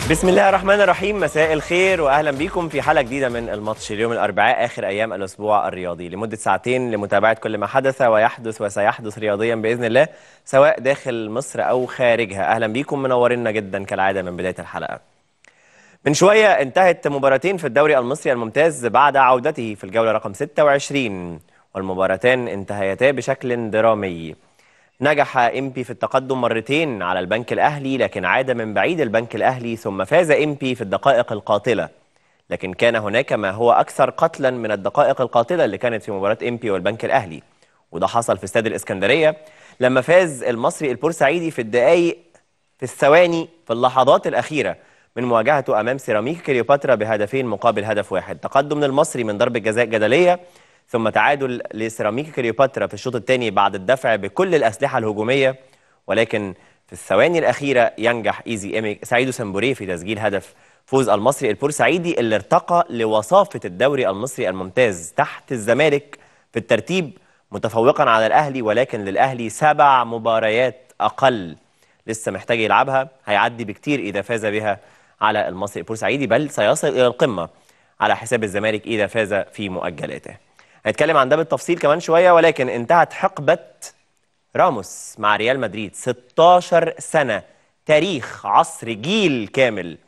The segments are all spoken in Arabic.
بسم الله الرحمن الرحيم. مساء الخير واهلا بيكم في حلقه جديده من الماتش. اليوم الاربعاء اخر ايام الاسبوع الرياضي لمده ساعتين لمتابعه كل ما حدث ويحدث وسيحدث رياضيا باذن الله سواء داخل مصر او خارجها. اهلا بيكم، منورينا جدا كالعاده من بدايه الحلقه. من شويه انتهت مباراتين في الدوري المصري الممتاز بعد عودته في الجوله رقم 26، والمباراتان انتهيتا بشكل درامي. نجح إنبي في التقدم مرتين على البنك الأهلي، لكن عاد من بعيد البنك الأهلي، ثم فاز إنبي في الدقائق القاتلة. لكن كان هناك ما هو أكثر قتلا من الدقائق القاتلة اللي كانت في مباراة إنبي والبنك الأهلي، وده حصل في استاد الإسكندرية لما فاز المصري البورسعيدي في الدقائق، في الثواني، في اللحظات الأخيرة من مواجهته أمام سيراميكا كليوباترا بهدفين مقابل هدف واحد. تقدم للمصري من ضربة جزاء جدلية، ثم تعادل لسيراميكا كليوباترا في الشوط الثاني بعد الدفع بكل الأسلحة الهجومية، ولكن في الثواني الأخيرة ينجح سعيدو سمبوري في تسجيل هدف فوز المصري البورسعيدي اللي ارتقى لوصافة الدوري المصري الممتاز تحت الزمالك في الترتيب، متفوقا على الأهلي، ولكن للأهلي 7 مباريات أقل لسه محتاج يلعبها. هيعدي بكتير إذا فاز بها على المصري البورسعيدي، بل سيصل إلى القمة على حساب الزمالك إذا فاز في مؤجلاته. هنتكلم عن ده بالتفصيل كمان شوية، ولكن انتهت حقبة راموس مع ريال مدريد. 16 سنة، تاريخ، عصر، جيل كامل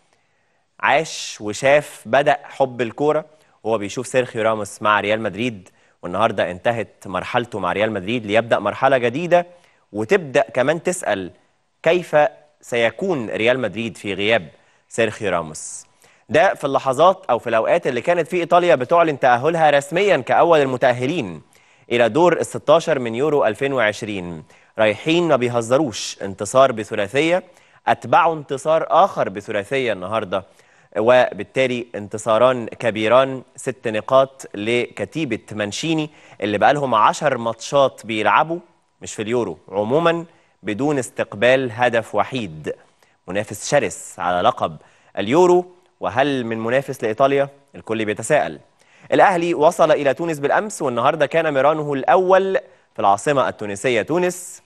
عاش وشاف بدأ حب الكورة وهو بيشوف سيرخيو راموس مع ريال مدريد، والنهاردة انتهت مرحلته مع ريال مدريد ليبدأ مرحلة جديدة، وتبدأ كمان تسأل كيف سيكون ريال مدريد في غياب سيرخيو راموس. ده في اللحظات أو في الأوقات اللي كانت في إيطاليا بتعلن تأهلها رسميا كأول المتأهلين إلى دور ال16 من يورو 2020. رايحين ما بيهزروش، انتصار بثلاثية أتبعوا انتصار آخر بثلاثية النهاردة، وبالتالي انتصاران كبيران. 6 نقاط لكتيبة مانشيني اللي بقالهم 10 ماتشات بيلعبوا، مش في اليورو عموما، بدون استقبال هدف وحيد. منافس شرس على لقب اليورو، وهل من منافس لإيطاليا؟ الكل بيتساءل. الأهلي وصل إلى تونس بالأمس، والنهاردة كان ميرانه الأول في العاصمة التونسية تونس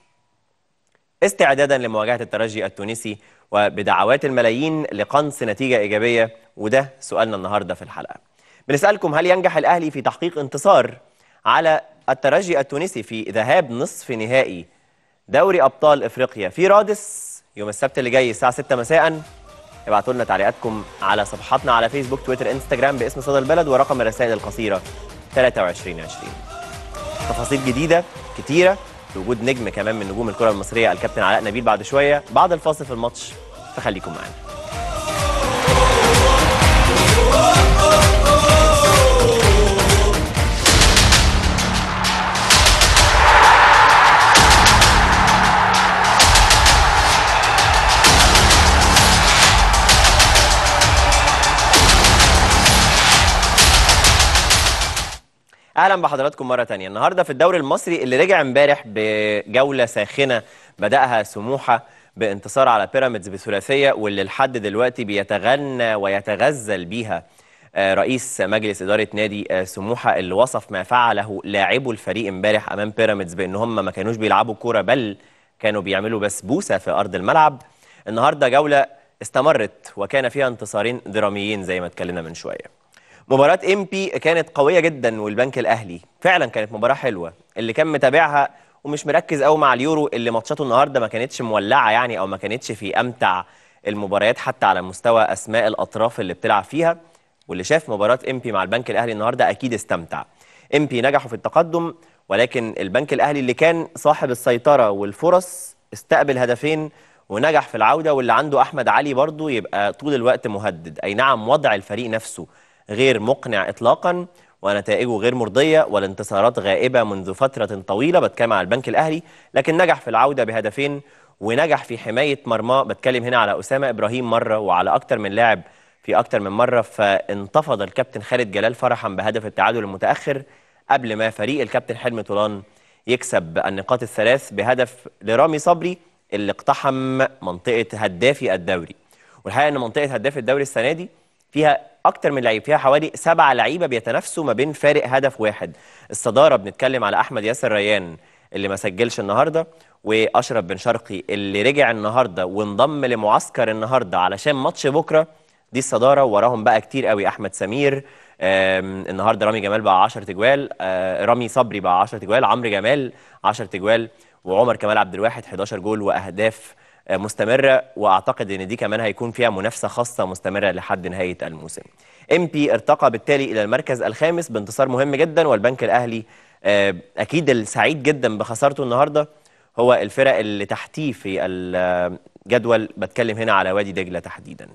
استعدادا لمواجهة الترجي التونسي، وبدعوات الملايين لقنص نتيجة إيجابية. وده سؤالنا النهاردة في الحلقة. بنسألكم هل ينجح الأهلي في تحقيق انتصار على الترجي التونسي في ذهاب نصف نهائي دوري أبطال إفريقيا في رادس يوم السبت اللي جاي الساعة 6 مساء؟ ابعتوا لنا تعليقاتكم على صفحاتنا على فيسبوك، تويتر، انستجرام باسم صدى البلد، ورقم الرسائل القصيرة 2320. تفاصيل جديدة كتيرة بوجود نجم كمان من نجوم الكرة المصرية الكابتن علاء نبيل بعد شوية بعد الفاصل في الماتش، فخليكم معانا. اهلا بحضراتكم مره تانية. النهارده في الدوري المصري اللي رجع امبارح بجوله ساخنه بداها سموحه بانتصار على بيراميدز بثلاثيه، واللي لحد دلوقتي بيتغنى ويتغزل بيها رئيس مجلس اداره نادي سموحه، اللي وصف ما فعله لاعبو الفريق امبارح امام بيراميدز بان هم ما كانوش بيلعبوا كوره، بل كانوا بيعملوا بسبوسه في ارض الملعب. النهارده جوله استمرت وكان فيها انتصارين دراميين زي ما اتكلمنا من شويه. مباراة إنبي كانت قوية جدا، والبنك الأهلي فعلا كانت مباراة حلوة. اللي كان متابعها ومش مركز قوي مع اليورو، اللي ماتشاته النهارده ما كانتش مولعة يعني، أو ما كانتش في أمتع المباريات حتى على مستوى أسماء الأطراف اللي بتلعب فيها، واللي شاف مباراة إنبي مع البنك الأهلي النهارده أكيد استمتع. إنبي نجحوا في التقدم، ولكن البنك الأهلي اللي كان صاحب السيطرة والفرص استقبل هدفين ونجح في العودة، واللي عنده أحمد علي برضو يبقى طول الوقت مهدد. أي نعم وضع الفريق نفسه غير مقنع إطلاقا، ونتائجه غير مرضية، والانتصارات غائبة منذ فترة طويلة، بتكلم على البنك الأهلي، لكن نجح في العودة بهدفين ونجح في حماية مرماه. بتكلم هنا على أسامة إبراهيم مرة وعلى أكتر من لاعب في أكتر من مرة. فانتفض الكابتن خالد جلال فرحا بهدف التعادل المتأخر قبل ما فريق الكابتن حلمي طولان يكسب النقاط الثلاث بهدف لرامي صبري اللي اقتحم منطقة هدافي الدوري. والحقيقة أن منطقة هداف الدوري السنة دي فيها أكتر من لعيب، فيها حوالي 7 لعيبة بيتنافسوا ما بين فارق هدف واحد. الصدارة بنتكلم على أحمد ياسر ريان اللي ما سجلش النهارده، واشرف بن شرقي اللي رجع النهارده وانضم لمعسكر النهارده علشان ماتش بكره. دي الصداره، وراهم بقى كتير قوي. احمد سمير النهارده، رامي جمال بقى 10 تجوال، رامي صبري بقى 10 تجوال، عمرو جمال 10 تجوال، وعمر كمال عبد الواحد 11 جول واهداف مستمره. واعتقد ان دي كمان هيكون فيها منافسه خاصه مستمره لحد نهايه الموسم. امبي ارتقى بالتالي الى المركز الخامس بانتصار مهم جدا، والبنك الاهلي اكيد السعيد جدا بخسارته النهارده. هو الفرق اللي تحتيه في الجدول، بتكلم هنا على وادي دجله تحديدا.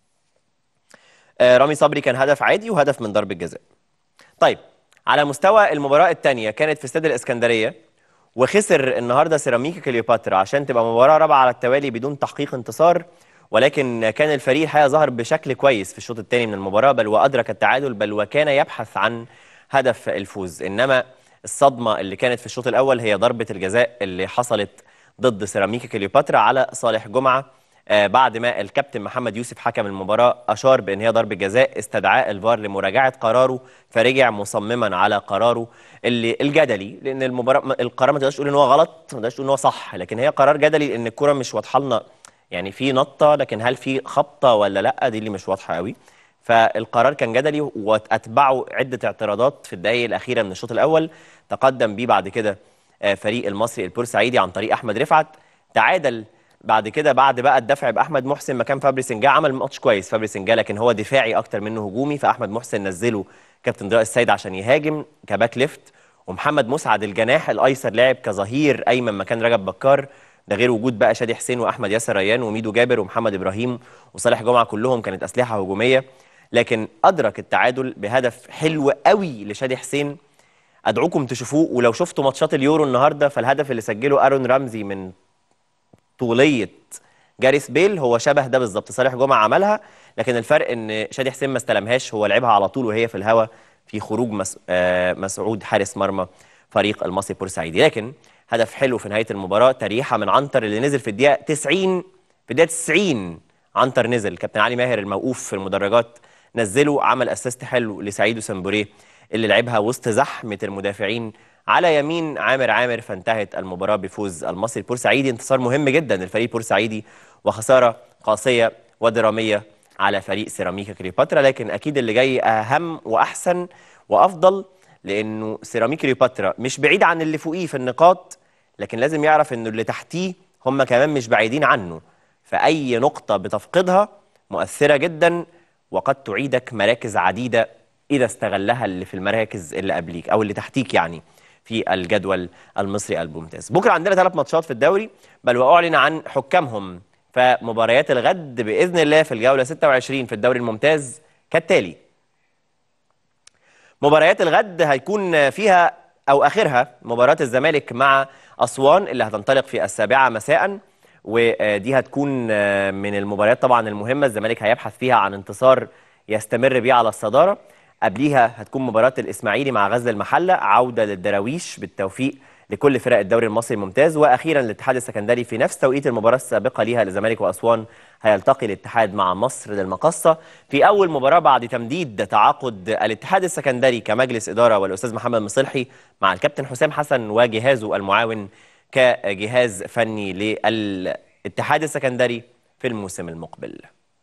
رامي صبري كان هدف عادي وهدف من ضربه جزاء. طيب، على مستوى المباراه الثانيه كانت في استاد الاسكندريه، وخسر النهارده سيراميكا كليوباترا عشان تبقى مباراه رابعه على التوالي بدون تحقيق انتصار. ولكن كان الفريق الحقيقه ظهر بشكل كويس في الشوط الثاني من المباراه، بل وادرك التعادل، بل وكان يبحث عن هدف الفوز. انما الصدمه اللي كانت في الشوط الاول هي ضربه الجزاء اللي حصلت ضد سيراميكا كليوباترا على صالح جمعه. بعد ما الكابتن محمد يوسف حكم المباراه اشار بان هي ضربه جزاء، استدعاء الفار لمراجعه قراره، فرجع مصمما على قراره اللي الجدلي، لان القرار ما تقدرش تقول ان هو غلط، ما تقدرش تقول ان هو صح، لكن هي قرار جدلي لان الكره مش واضحه لنا. يعني في نطه، لكن هل في خبطه ولا لا، دي اللي مش واضحه قوي. فالقرار كان جدلي، واتبعه عده اعتراضات في الدقائق الاخيره من الشوط الاول. تقدم بيه بعد كده فريق المصري البورسعيدي عن طريق احمد رفعت، تعادل بعد كده بعد بقى الدفع باحمد محسن مكان فابري سنجا. عمل ماتش كويس فابري سنجا، لكن هو دفاعي اكتر منه هجومي، فاحمد محسن نزله كابتن ضياء السيد عشان يهاجم كباك ليفت، ومحمد مسعد الجناح الايسر لعب كظهير ايمن مكان رجب بكار. ده غير وجود بقى شادي حسين واحمد ياسر ريان وميدو جابر ومحمد ابراهيم وصالح جمعه، كلهم كانت اسلحه هجوميه. لكن ادرك التعادل بهدف حلو قوي لشادي حسين، ادعوكم تشوفوه. ولو شفتوا ماتشات اليورو النهارده، فالهدف اللي سجله ارون رمزي من طوليه جاريث بيل هو شبه ده بالظبط. صالح جمعه عملها، لكن الفرق ان شادي حسين ما استلمهاش، هو لعبها على طول وهي في الهواء في خروج مسعود حارس مرمى فريق المصري البورسعيدي. لكن هدف حلو في نهايه المباراه، تريحه من عنتر اللي نزل في الدقيقه 90. في الدقيقه 90 عنتر نزل، كابتن علي ماهر الموقوف في المدرجات نزله، عمل اسيست حلو لسعيد سمبوريه اللي لعبها وسط زحمه المدافعين على يمين عامر. فانتهت المباراه بفوز المصري البورسعيدي، انتصار مهم جدا للفريق البورسعيدي، وخساره قاسيه ودراميه على فريق سيراميكا كليوباترا. لكن اكيد اللي جاي اهم واحسن وافضل، لانه سيراميكا كليوباترا مش بعيد عن اللي فوقيه في النقاط، لكن لازم يعرف انه اللي تحتيه هم كمان مش بعيدين عنه. فاي نقطه بتفقدها مؤثره جدا، وقد تعيدك مراكز عديده اذا استغلها اللي في المراكز اللي قبليك او اللي تحتيك يعني في الجدول المصري الممتاز. بكره عندنا 3 ماتشات في الدوري، بل واعلن عن حكامهم. فمباريات الغد باذن الله في الجوله 26 في الدوري الممتاز كالتالي: مباريات الغد هيكون فيها او اخرها مباراه الزمالك مع اسوان اللي هتنطلق في 7 مساء، ودي هتكون من المباريات طبعا المهمه. الزمالك هيبحث فيها عن انتصار يستمر بيه على الصداره. قبليها هتكون مباراه الاسماعيلي مع غزل المحله، عوده للدراويش، بالتوفيق لكل فرق الدوري المصري الممتاز. واخيرا الاتحاد السكندري في نفس توقيت المباراه السابقه ليها للزمالك واسوان، هيلتقي الاتحاد مع مصر للمقصه في اول مباراه بعد تمديد تعاقد الاتحاد السكندري كمجلس اداره والاستاذ محمد مصلحي مع الكابتن حسام حسن وجهازه المعاون كجهاز فني للاتحاد السكندري في الموسم المقبل.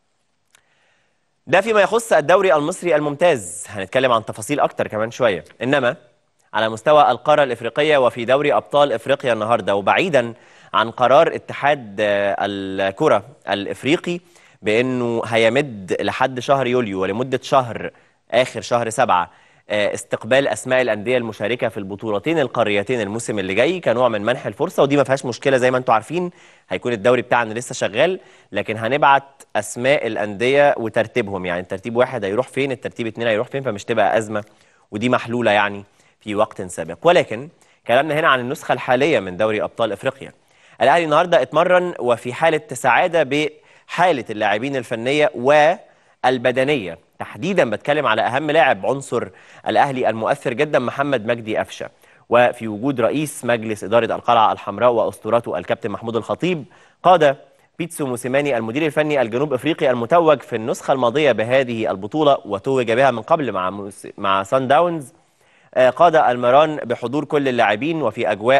ده فيما يخص الدوري المصري الممتاز، هنتكلم عن تفاصيل اكتر كمان شويه. انما على مستوى القاره الافريقيه وفي دوري ابطال افريقيا النهارده، وبعيدا عن قرار اتحاد الكره الافريقي بانه هيمد لحد شهر يوليو ولمده شهر اخر شهر 7 استقبال اسماء الانديه المشاركه في البطولتين القاريتين الموسم اللي جاي كنوع من منح الفرصه، ودي ما فيهاش مشكله. زي ما انتم عارفين هيكون الدوري بتاعنا لسه شغال، لكن هنبعت اسماء الانديه وترتيبهم، يعني الترتيب 1 هيروح فين، الترتيب 2 هيروح فين، فمش تبقى ازمه، ودي محلوله يعني في وقت سابق. ولكن كلامنا هنا عن النسخه الحاليه من دوري ابطال افريقيا. الاهلي النهارده اتمرن وفي حاله سعاده بحاله اللاعبين الفنيه والبدنيه، تحديدا بتكلم على اهم لاعب عنصر الاهلي المؤثر جدا محمد مجدي قفشه، وفي وجود رئيس مجلس اداره القلعه الحمراء واسطورته الكابتن محمود الخطيب. قاد بيتسو موسيماني المدير الفني الجنوب افريقي المتوج في النسخه الماضيه بهذه البطوله وتوج بها من قبل مع سان داونز، قاد المران بحضور كل اللاعبين وفي اجواء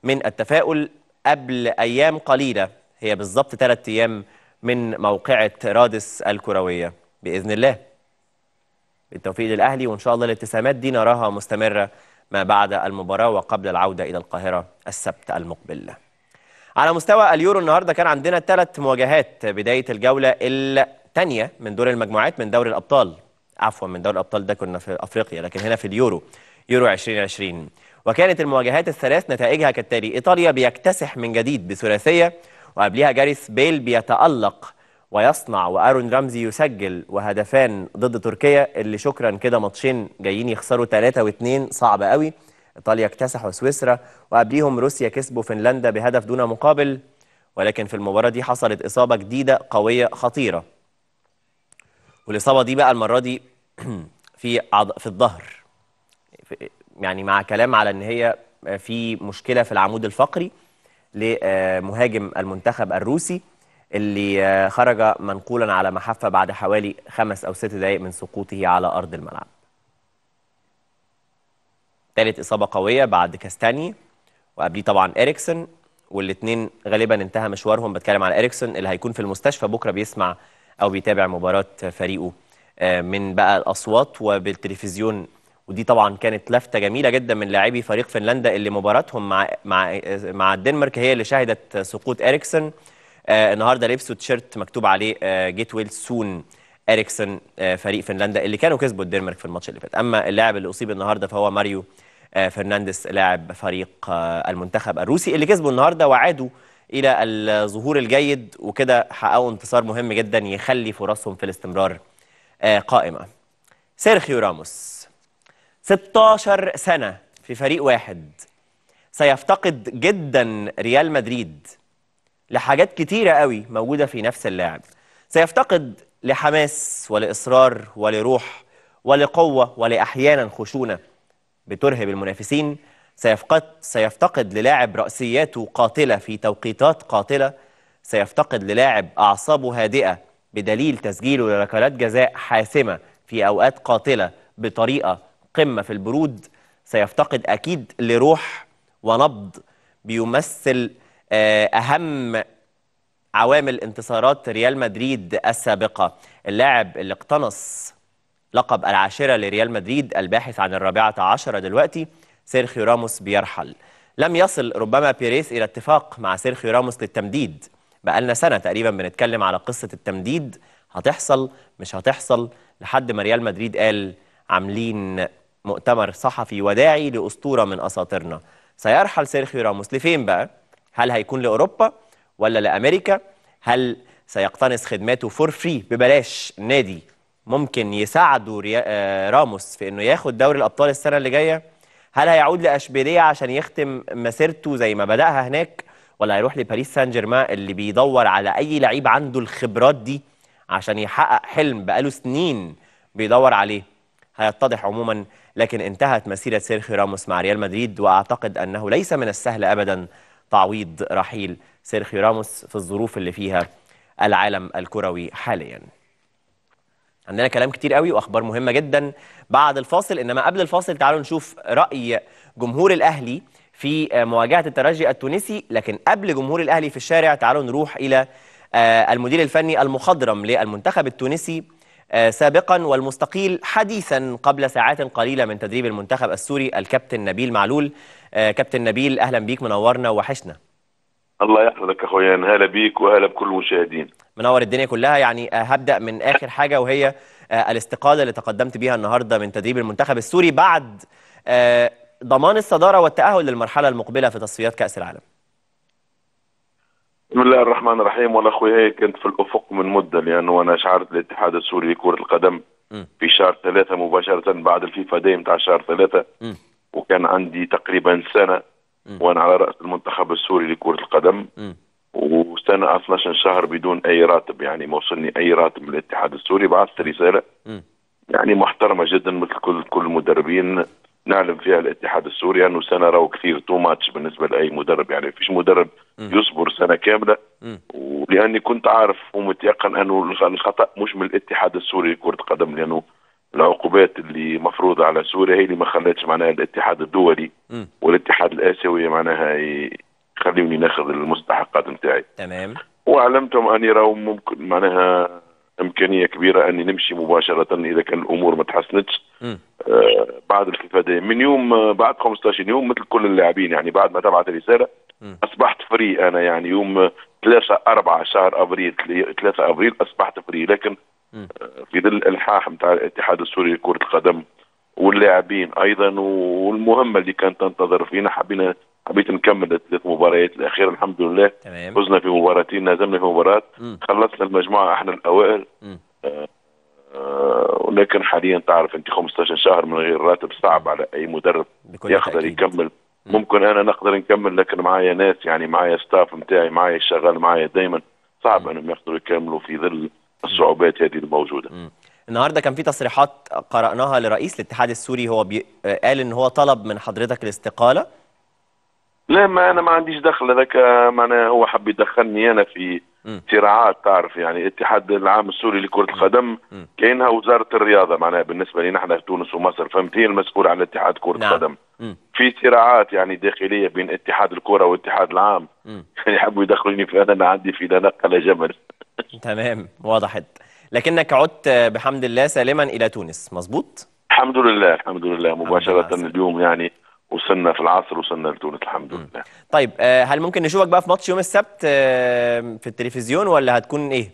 من التفاؤل قبل أيام قليلة، هي بالظبط 3 أيام من موقعة رادس الكروية. بإذن الله بالتوفيق للأهلي، وإن شاء الله الابتسامات دي نراها مستمرة ما بعد المباراة وقبل العودة إلى القاهرة السبت المقبل. على مستوى اليورو النهارده كان عندنا 3 مواجهات. بداية الجولة الثانية من دور المجموعات من دوري الأبطال، عفوا من دوري الأبطال ده كنا في أفريقيا، لكن هنا في اليورو، يورو 2020. وكانت المواجهات الثلاث نتائجها كالتالي: إيطاليا بيكتسح من جديد بثلاثية، وقبلها جاريث بيل بيتألق ويصنع، وآرون رمزي يسجل، وهدفان ضد تركيا اللي شكرا كده ماتشين جايين يخسروا 3 و2، صعب قوي. إيطاليا اكتسحوا سويسرا، وقبليهم روسيا كسبوا فنلندا بهدف دون مقابل. ولكن في المباراة دي حصلت إصابة جديدة قوية خطيرة، والإصابة دي بقى المرة دي في الظهر، يعني مع كلام على إن هي في مشكلة في العمود الفقري لمهاجم المنتخب الروسي، اللي خرج منقولا على محفة بعد حوالي 5 أو 6 دقائق من سقوطه على أرض الملعب. ثالث إصابة قوية بعد كاستاني، وقبليه طبعا إريكسون، والاثنين غالبا انتهى مشوارهم. بتكلم على إريكسون اللي هيكون في المستشفى بكرة بيسمع أو بيتابع مباراة فريقه من بقى الأصوات وبالتلفزيون. ودي طبعا كانت لفتة جميلة جدا من لاعبي فريق فنلندا اللي مباراتهم مع الدنمارك هي اللي شهدت سقوط إريكسون. النهارده لبسوا تيشيرت مكتوب عليه جيت ويل سون إريكسون، فريق فنلندا اللي كانوا كسبوا الدنمارك في الماتش اللي فات. أما اللاعب اللي أصيب النهارده فهو ماريو فرنانديز، لاعب فريق المنتخب الروسي اللي كسبوا النهارده وعادوا الى الظهور الجيد، وكده حققوا انتصار مهم جدا يخلي فرصهم في الاستمرار قائمه. سيرخيو راموس 16 سنه في فريق واحد، سيفتقد جدا ريال مدريد لحاجات كتيره قوي موجوده في نفس اللاعب. سيفتقد لحماس ولاصرار ولروح ولقوه ولاحيانا خشونه بترهب المنافسين. سيفتقد للاعب رأسياته قاتلة في توقيتات قاتلة. سيفتقد للاعب أعصابه هادئة بدليل تسجيله لركلات جزاء حاسمة في أوقات قاتلة بطريقة قمة في البرود. سيفتقد أكيد لروح ونبض بيمثل أهم عوامل انتصارات ريال مدريد السابقة. اللاعب اللي اقتنص لقب العاشرة لريال مدريد، الباحث عن الرابعة عشرة دلوقتي، سيرخيو راموس بيرحل. لم يصل ربما بيريز إلى اتفاق مع سيرخيو راموس للتمديد. بقالنا سنة تقريبا بنتكلم على قصة التمديد، هتحصل مش هتحصل، لحد ما ريال مدريد قال عاملين مؤتمر صحفي وداعي لأسطورة من أساطيرنا. سيرحل سيرخيو راموس لفين بقى؟ هل هيكون لأوروبا ولا لأمريكا؟ هل سيقتنص خدماته فور فري ببلاش نادي ممكن يساعدوا راموس في انه ياخد دوري الابطال السنه اللي جايه؟ هل هيعود لاشبيليه عشان يختم مسيرته زي ما بداها هناك، ولا هيروح لباريس سان جيرمان اللي بيدور على اي لعيب عنده الخبرات دي عشان يحقق حلم بقاله سنين بيدور عليه؟ هيتضح عموما. لكن انتهت مسيره سيرخيو راموس مع ريال مدريد، واعتقد انه ليس من السهل ابدا تعويض رحيل سيرخيو راموس في الظروف اللي فيها العالم الكروي حاليا. عندنا كلام كتير قوي واخبار مهمه جدا بعد الفاصل، انما قبل الفاصل تعالوا نشوف راي جمهور الاهلي في مواجهه الترجي التونسي. لكن قبل جمهور الاهلي في الشارع تعالوا نروح الى المدير الفني المخضرم للمنتخب التونسي سابقا والمستقيل حديثا قبل ساعات قليله من تدريب المنتخب السوري، الكابتن نبيل معلول. كابتن نبيل، اهلا بيك، منورنا وحشنا. الله يحفظك اخويا، هلا بيك وهلا بكل المشاهدين. منور الدنيا كلها. يعني هبدأ من آخر حاجة، وهي الاستقالة اللي تقدمت بيها النهاردة من تدريب المنتخب السوري بعد ضمان الصدارة والتأهل للمرحلة المقبلة في تصفيات كأس العالم. بسم الله الرحمن الرحيم. والله اخويا هيك كنت في الافق من مده، لانه انا شعرت الاتحاد السوري لكرة القدم في شهر 3 مباشرة بعد الفيفا داي متاع شهر 3، وكان عندي تقريبا سنة وانا على رأس المنتخب السوري لكرة القدم، وسنة 12 شهر بدون اي راتب، يعني ما وصلني اي راتب من الاتحاد السوري. بعثت رسالة يعني محترمة جدا مثل كل المدربين نعلم فيها الاتحاد السوري انه سنة راهو كثير تو ماتش بالنسبة لاي مدرب، يعني فيش مدرب يصبر سنة كاملة. ولاني كنت عارف ومتيقن انه الخطأ مش من الاتحاد السوري لكرة القدم، لانه العقوبات اللي مفروضة على سوريا هي اللي ما خلتش معناها الاتحاد الدولي والاتحاد الآسيوي معناها يخليوني ناخذ المستحقات نتاعي. تمام. وعلمتهم اني راهو ممكن معناها امكانيه كبيره اني نمشي مباشره اذا كان الامور ما تحسنتش بعد الفيفا داي. من يوم بعد 15 يوم مثل كل اللاعبين، يعني بعد ما تبعت الرساله اصبحت فري انا، يعني يوم 3 4 شهر ابريل 3 ابريل اصبحت فري. لكن في ظل الالحاح نتاع الاتحاد السوري لكره القدم واللاعبين ايضا والمهمه اللي كانت تنتظر فينا، حبيت نكمل الثلاث مباريات الاخيره الحمد لله. تمام. فزنا في مباراتين، هزمنا في مباراه، خلصنا المجموعه احنا الاوائل. ولكن حاليا تعرف انت 15 شهر من غير راتب صعب على اي مدرب يقدر يكمل. ممكن انا نقدر نكمل، لكن معايا ناس، يعني معايا ستاف نتاعي، معايا شغال معايا دايما، صعب انهم يقدروا يكملوا في ظل الصعوبات هذه الموجوده. النهارده كان في تصريحات قرأناها لرئيس الاتحاد السوري، هو قال ان هو طلب من حضرتك الاستقالة. لا، ما انا ما عنديش دخل، هذاك معناها هو حب يدخلني انا في صراعات. تعرف يعني الاتحاد العام السوري لكرة القدم كأنها وزارة الرياضة معناها بالنسبة لنا احنا في تونس ومصر، فهمت؟ هي المسؤول عن اتحاد كرة القدم. في صراعات يعني داخلية بين اتحاد الكرة والاتحاد العام. يعني يحبوا يدخلوني في انا عندي في لا نقة لا جمل. تمام، وضحت. لكنك عدت بحمد الله سالما إلى تونس، مظبوط؟ الحمد لله الحمد لله، مباشرة اليوم يعني وصلنا في العصر، وصلنا لتونس الحمد لله. طيب هل ممكن نشوفك بقى في ماتش يوم السبت في التلفزيون، ولا هتكون ايه؟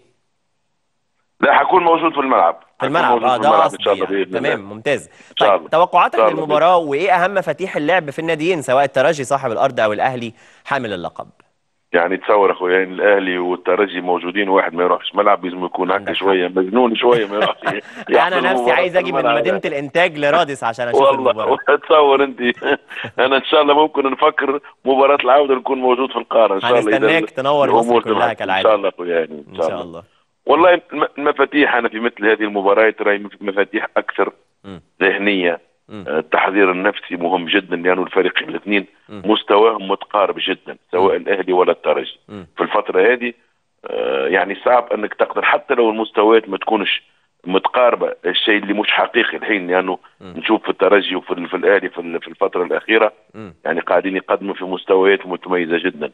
لا، حكون موجود في الملعب. في الملعب، ده قصدي ان شاء الله يعني. باذن تمام، الله. ممتاز. طيب الله. توقعاتك للمباراة، وايه اهم مفاتيح اللعب في الناديين سواء الترجي صاحب الارض او الاهلي حامل اللقب؟ يعني تصور اخويا، يعني الاهلي والترجي موجودين، واحد ما يروحش ملعب لازم يكون هكا شويه مجنون، شويه ما يروحش. انا نفسي عايز اجي من مدينه الانتاج لرادس عشان اشوف المباراه. والله تصور انت. انا ان شاء الله ممكن نفكر مباراه العوده نكون موجود في القاره ان شاء الله. هنستناك تنور مصر كلها كالعاده ان شاء الله اخويا، يعني ان شاء الله. والله المفاتيح انا في مثل هذه المباريات راهي مفاتيح اكثر ذهنيه. التحضير النفسي مهم جدا، لانه الفريقين الاثنين مستواهم متقارب جدا، سواء الاهلي ولا الترجي في الفتره هذه. يعني صعب انك تقدر حتى لو المستويات ما تكونش متقاربه، الشيء اللي مش حقيقي الحين، لانه نشوف في الترجي وفي الاهلي في الفتره الاخيره يعني قاعدين يقدموا في مستويات متميزه جدا.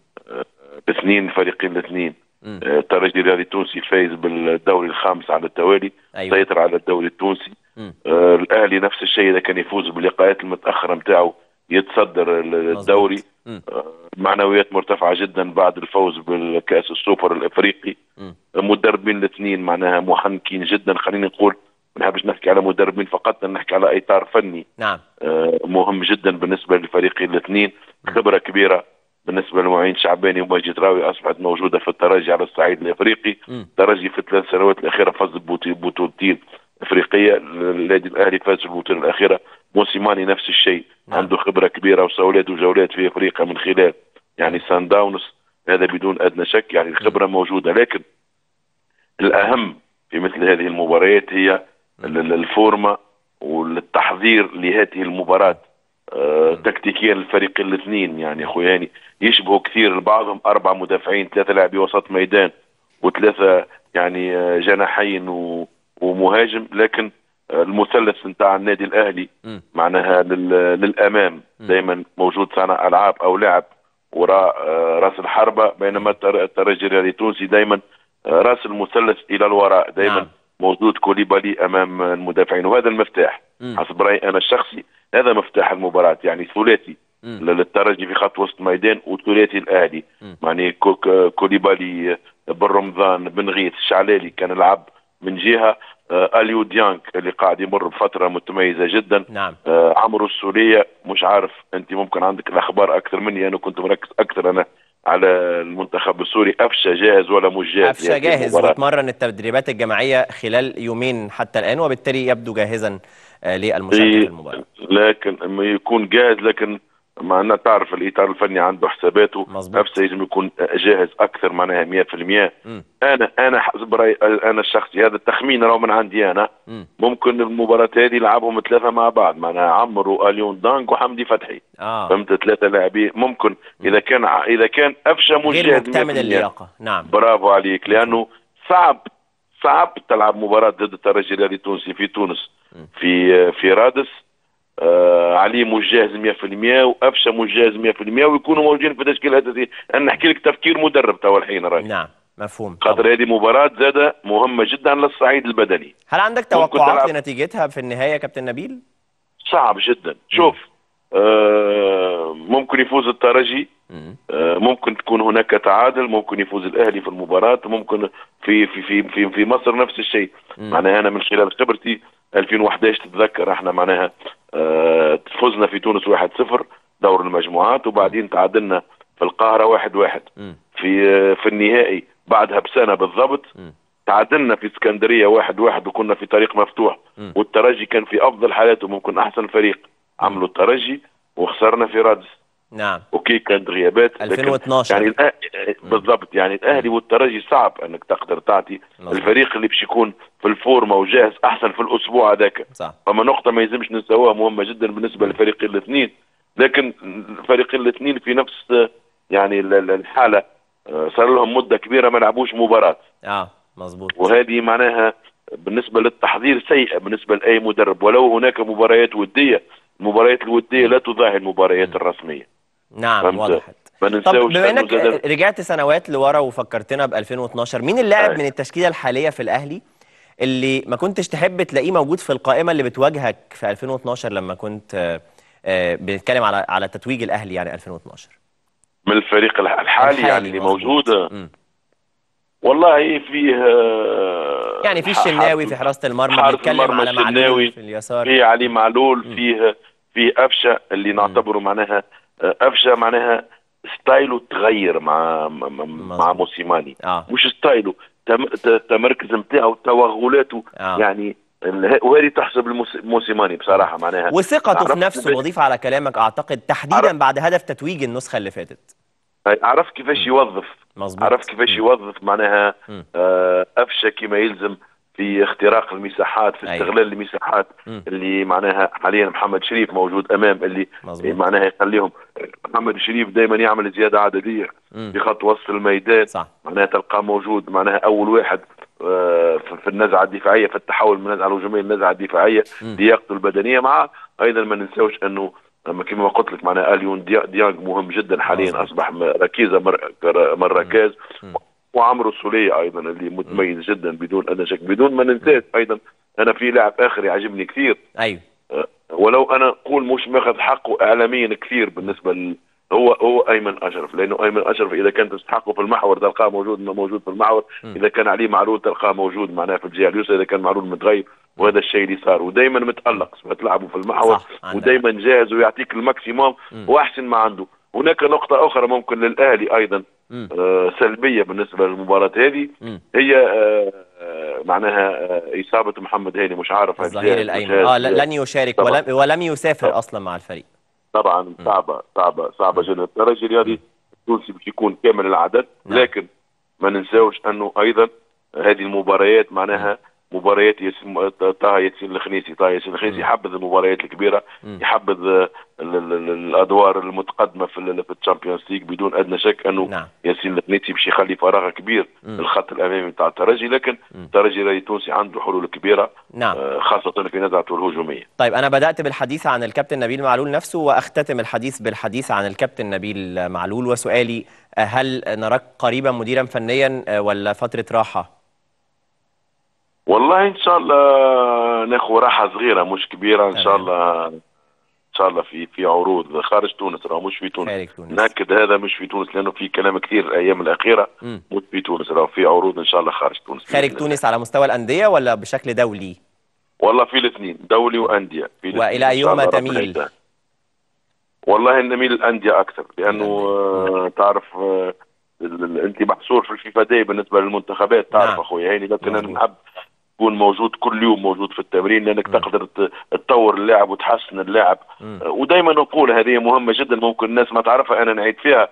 باثنين الفريقين الاثنين. الترجي الرياضي التونسي فايز بالدوري الخامس على التوالي. أيوة. سيطر على الدوري التونسي. الاهلي نفس الشيء، اذا كان يفوز باللقاءات المتاخره نتاعو يتصدر الدوري. معنويات مرتفعه جدا بعد الفوز بالكاس السوبر الافريقي. مدربين الاثنين معناها محنكين جدا، خلينا نقول ما نحبش نحكي على مدربين فقط، نحكي على اطار فني. نعم. مهم جدا بالنسبه للفريقين الاثنين. خبره كبيره بالنسبه لمعين شعباني ومجيد راوي اصبحت موجوده في الترجي على الصعيد الافريقي. الترجي في الثلاث سنوات الاخيره فاز ببطولتين افريقيه. النادي الاهلي فاز بالبطوله الاخيره. موسيماني نفس الشيء. عنده خبره كبيره وصولات وجولات في افريقيا من خلال يعني سان داونز، هذا بدون ادنى شك، يعني الخبره موجوده. لكن الاهم في مثل هذه المباريات هي الفورمه والتحضير لهذه المباراه. تكتيكيا الفريقين الاثنين يعني اخويا يعني يشبهوا كثير لبعضهم. 4 مدافعين، 3 لاعبي وسط ميدان، و3 يعني جناحين ومهاجم. لكن المثلث نتاع النادي الاهلي معناها للامام دائما موجود صانع العاب او لاعب وراء راس الحربه، بينما الترجي الرياضي التونسي دائما راس المثلث الى الوراء، دائما موجود كوليبالي امام المدافعين. وهذا المفتاح حسب رايي انا الشخصي، هذا مفتاح المباراه. يعني ثلاثي للترجي في خط وسط ميدان، وثلاثي الاهلي يعني كوليبالي بن رمضان بن غيث الشعلالي كان يلعب من جهه، اليو ديانك اللي قاعد يمر بفتره متميزه جدا. نعم. عمرو السوليه، مش عارف انت ممكن عندك الاخبار اكثر مني، انا كنت مركز اكثر انا على المنتخب السوري. أفشة جاهز ولا مش جاهز؟ أفشة جاهز واتمرن التدريبات الجماعية خلال يومين حتى الآن، وبالتالي يبدو جاهزا للمشاركة في المباراة. لكن يكون جاهز، لكن معناها تعرف الإطار الفني عنده حساباته. أفشة يجب يكون جاهز أكثر معناها 100%. أنا حسب رأيي أنا الشخصي، هذا التخمين راه من عندي أنا. ممكن المباراة هذه يلعبهم 3 مع بعض، معناها عمرو اليون دانك وحمدي فتحي. فهمت؟ 3 لاعبين ممكن إذا كان أفشة مش غير جاهز مكتمل اللياقة. نعم. برافو عليك، لأنه صعب صعب تلعب مباراة ضد الترجي الرياضي التونسي في تونس في رادس. علي مش جاهز 100% وأفشة مش جاهز 100% ويكونوا موجودين في تشكيل أساسي. أنا نحكي لك تفكير مدرب توا الحين راهي. نعم مفهوم. خاطر هذه مباراة زادة مهمة جدا للصعيد البدني. هل عندك توقعات لنتيجتها في النهاية يا كابتن نبيل؟ صعب جدا. شوف ممكن يفوز الترجي، ممكن تكون هناك تعادل، ممكن يفوز الاهلي في المباراه، ممكن في مصر نفس الشيء. معناها انا من خلال خبرتي 2011 تتذكر احنا معناها فزنا في تونس 1-0 دور المجموعات، وبعدين تعادلنا في القاهره 1-1 في النهائي بعدها بسنه بالضبط. تعادلنا في اسكندريه 1-1 وكنا في طريق مفتوح، والترجي كان في افضل حالاته، ممكن احسن فريق عملوا الترجي، وخسرنا في رادس. نعم. اوكي كانت غيابات 2012 يعني بالضبط. يعني الاهلي والترجي صعب انك تقدر تعطي الفريق اللي باش يكون في الفورمه وجاهز احسن في الاسبوع هذاك. فما نقطه ما يلزمش نسووها مهمه جدا بالنسبه للفريقين الاثنين، لكن الفريقين الاثنين في نفس يعني الحاله. صار لهم مده كبيره ما لعبوش مباراه. مظبوط. وهذه معناها بالنسبه للتحضير سيئه بالنسبه لاي مدرب، ولو هناك مباريات وديه. المباريات الوديه لا تضاهي المباريات الرسميه. نعم وضحت. طب بما انك رجعت سنوات لورا وفكرتنا ب 2012، مين اللاعب من التشكيله الحاليه في الاهلي اللي ما كنتش تحب تلاقيه موجود في القائمه اللي بتواجهك في 2012 لما كنت بنتكلم على تتويج الاهلي يعني 2012 من الفريق الحالي يعني اللي موجود؟ والله فيه يعني في الشناوي في حراسه المرمى، بنتكلم على معلول في اليسار، في علي معلول، فيه أفشة اللي نعتبره معناها أفشة معناها ستايله تغير مع موسيماني. مش ستايله، التمركز نتاعو توغلاته يعني، وهذه تحسب الموسيماني بصراحه معناها، وثقته في نفسه. بضيف على كلامك اعتقد تحديدا بعد هدف تتويج النسخه اللي فاتت، عرف كيفاش يوظف. عرف كيفاش يوظف معناها أفشة كما يلزم في اختراق المساحات، في استغلال المساحات اللي معناها حاليا محمد شريف موجود امام اللي معناها يخليهم. محمد شريف دائما يعمل زياده عدديه في خط وسط الميدان، معناها تلقاه موجود معناها اول واحد في النزعه الدفاعيه، في التحول من النزعه الهجوميه للنزعه الدفاعيه، لياقته البدنيه. مع ايضا ما ننساوش انه كما ما قلت لك معناها اليون ديانج مهم جدا حاليا، اصبح ركيزه من ركاز. وعمرو السولية ايضا اللي متميز جدا بدون ادنى شك. بدون ما ننساش ايضا انا في لاعب اخر يعجبني كثير، ايوه ولو انا اقول مش ماخذ حقه اعلاميا كثير بالنسبه هو ايمن اشرف، لانه ايمن اشرف اذا كان تستحقه في المحور تلقاه موجود في المحور، اذا كان عليه معلول تلقاه موجود معناها في الجهه اليسرى، اذا كان معلول متغيب، وهذا الشيء اللي صار. ودائما متالق تلعبه في المحور، ودائما جاهز ويعطيك الماكسيموم واحسن ما عنده. هناك نقطه اخرى ممكن للاهلي ايضا سلبيه بالنسبه للمباراه هذه، هي معناها اصابه محمد هاني. مش عارف الظهير الايمن لن يشارك ولم يسافر اصلا مع الفريق. طبعا صعبه جدا. الترجي الرياضي التونسي باش يكون كامل العدد، لكن ما ننساوش انه ايضا هذه المباريات معناها مباريات طه ياسين الخنيسي. يحبذ المباريات الكبيره، يحبذ الادوار المتقدمه في الشامبيونز ليج. بدون ادنى شك انه ياسين الخنيسي باش يخلي فراغ كبير الخط الامامي بتاع الترجي، لكن الترجي التونسي عنده حلول كبيره خاصه في نزعته الهجوميه. طيب انا بدات بالحديث عن الكابتن نبيل معلول نفسه، واختتم الحديث بالحديث عن الكابتن نبيل معلول. وسؤالي، هل نراك قريبا مديرا فنيا ولا فتره راحه؟ والله ان شاء الله ناخذ راحه صغيره مش كبيره، ان شاء الله في عروض خارج تونس، راه مش في تونس. ناكد هذا مش في تونس، لانه في كلام كثير الايام الاخيره مش في تونس، راه في عروض ان شاء الله خارج تونس. خارج تونس على مستوى الانديه ولا بشكل دولي؟ والله في الاثنين، دولي وانديه. والى ايهما تميل؟ والله نميل الانديه اكثر، لانه تعرف انت محصور في الفيفا داي بالنسبه للمنتخبات، تعرف اخويا هاني. لكن انا نحب تكون موجود كل يوم، موجود في التمرين، لانك تقدر تطور اللاعب وتحسن اللاعب. ودائما نقول هذه مهمه جدا، ممكن الناس ما تعرفها، انا نعيد فيها.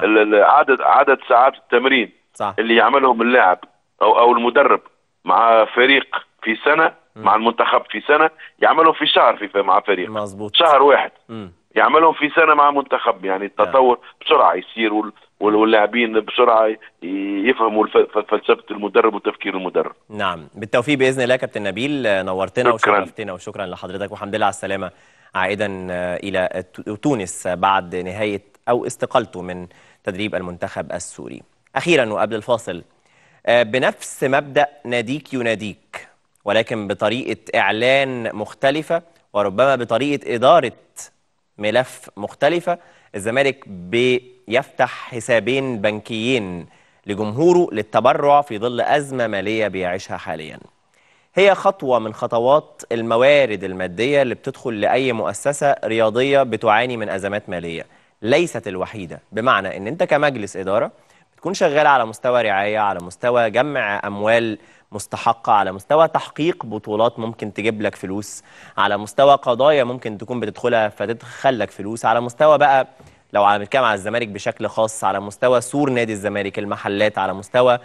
عدد ساعات التمرين اللي يعملهم اللاعب او المدرب مع فريق في سنه، مع المنتخب في سنه، يعملهم في شهر مع فريق. مزبوط. شهر واحد يعملهم في سنه مع منتخب، يعني التطور بسرعه يصير واللاعبين بسرعه يفهموا فلسفه المدرب وتفكير المدرب. نعم، بالتوفيق باذن الله. كابتن نبيل نورتنا وشرفتنا، وشكرا لحضرتك، والحمد لله على السلامه عائدا الى تونس بعد نهايه او استقالته من تدريب المنتخب السوري. اخيرا وقبل الفاصل، بنفس مبدأ ناديك يناديك، ولكن بطريقة إعلان مختلفة وربما بطريقة إدارة ملف مختلفة، الزمالك بيفتح حسابين بنكيين لجمهوره للتبرع في ظل أزمة مالية بيعيشها حاليا. هي خطوة من خطوات الموارد المادية اللي بتدخل لأي مؤسسة رياضية بتعاني من أزمات مالية، ليست الوحيدة. بمعنى أن أنت كمجلس إدارة تكون شغال على مستوى رعاية، على مستوى جمع أموال مستحقة، على مستوى تحقيق بطولات ممكن تجيب لك فلوس، على مستوى قضايا ممكن تكون بتدخلها فتدخل لك فلوس، على مستوى بقى لو بنتكلم على الزمالك بشكل خاص على مستوى سور نادي الزمالك، المحلات، على مستوى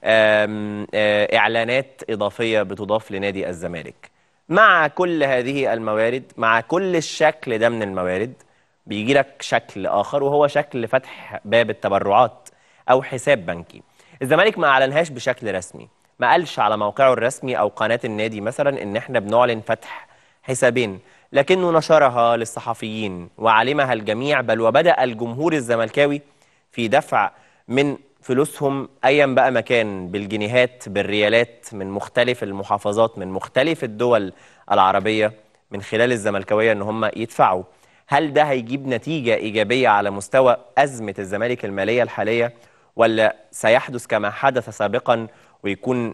إعلانات إضافية بتضاف لنادي الزمالك. مع كل هذه الموارد، مع كل الشكل ده من الموارد، بيجي لك شكل آخر، وهو شكل فتح باب التبرعات أو حساب بنكي. الزمالك ما أعلنهاش بشكل رسمي، ما قالش على موقعه الرسمي أو قناة النادي مثلا إن إحنا بنعلن فتح حسابين، لكنه نشرها للصحفيين وعلمها الجميع، بل وبدأ الجمهور الزملكاوي في دفع من فلوسهم أيا بقى مكان، بالجنيهات، بالريالات، من مختلف المحافظات، من مختلف الدول العربية، من خلال الزملكاوية إن هم يدفعوا. هل ده هيجيب نتيجة إيجابية على مستوى أزمة الزمالك المالية الحالية، ولا سيحدث كما حدث سابقا ويكون،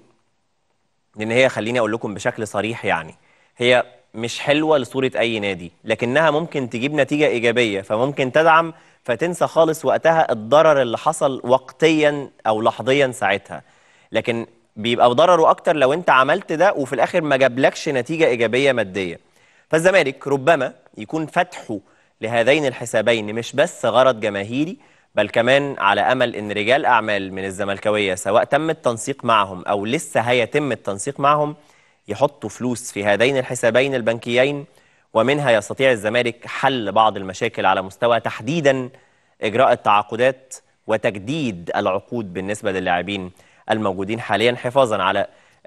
لأن هي خليني أقول لكم بشكل صريح، يعني هي مش حلوة لصورة أي نادي، لكنها ممكن تجيب نتيجة إيجابية، فممكن تدعم فتنسى خالص وقتها الضرر اللي حصل وقتيا أو لحظيا ساعتها، لكن بيبقى ضرره أكتر لو أنت عملت ده وفي الآخر ما جابلكش نتيجة إيجابية مادية. فالزمالك ربما يكون فتحه لهذين الحسابين مش بس غرض جماهيري، بل كمان على أمل أن رجال أعمال من الزملكاوية سواء تم التنسيق معهم أو لسه هيتم التنسيق معهم يحطوا فلوس في هذين الحسابين البنكيين، ومنها يستطيع الزمالك حل بعض المشاكل على مستوى تحديدا إجراء التعاقدات وتجديد العقود بالنسبة للاعبين الموجودين حاليا، حفاظا على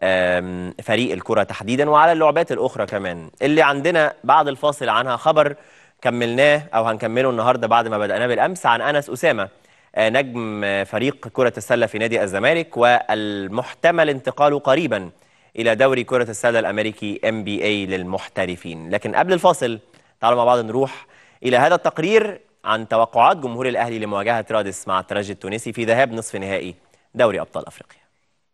فريق الكرة تحديدا وعلى اللعبات الأخرى كمان اللي عندنا. بعد الفاصل عنها خبر كملناه أو هنكمله النهاردة بعد ما بدأناه بالأمس، عن أنس أسامة نجم فريق كرة السلة في نادي الزمالك، والمحتمل انتقاله قريبا إلى دوري كرة السلة الأمريكي NBA للمحترفين. لكن قبل الفاصل تعالوا مع بعض نروح إلى هذا التقرير عن توقعات جمهور الأهلي لمواجهة رادس مع الترجي التونسي في ذهاب نصف نهائي دوري أبطال أفريقيا.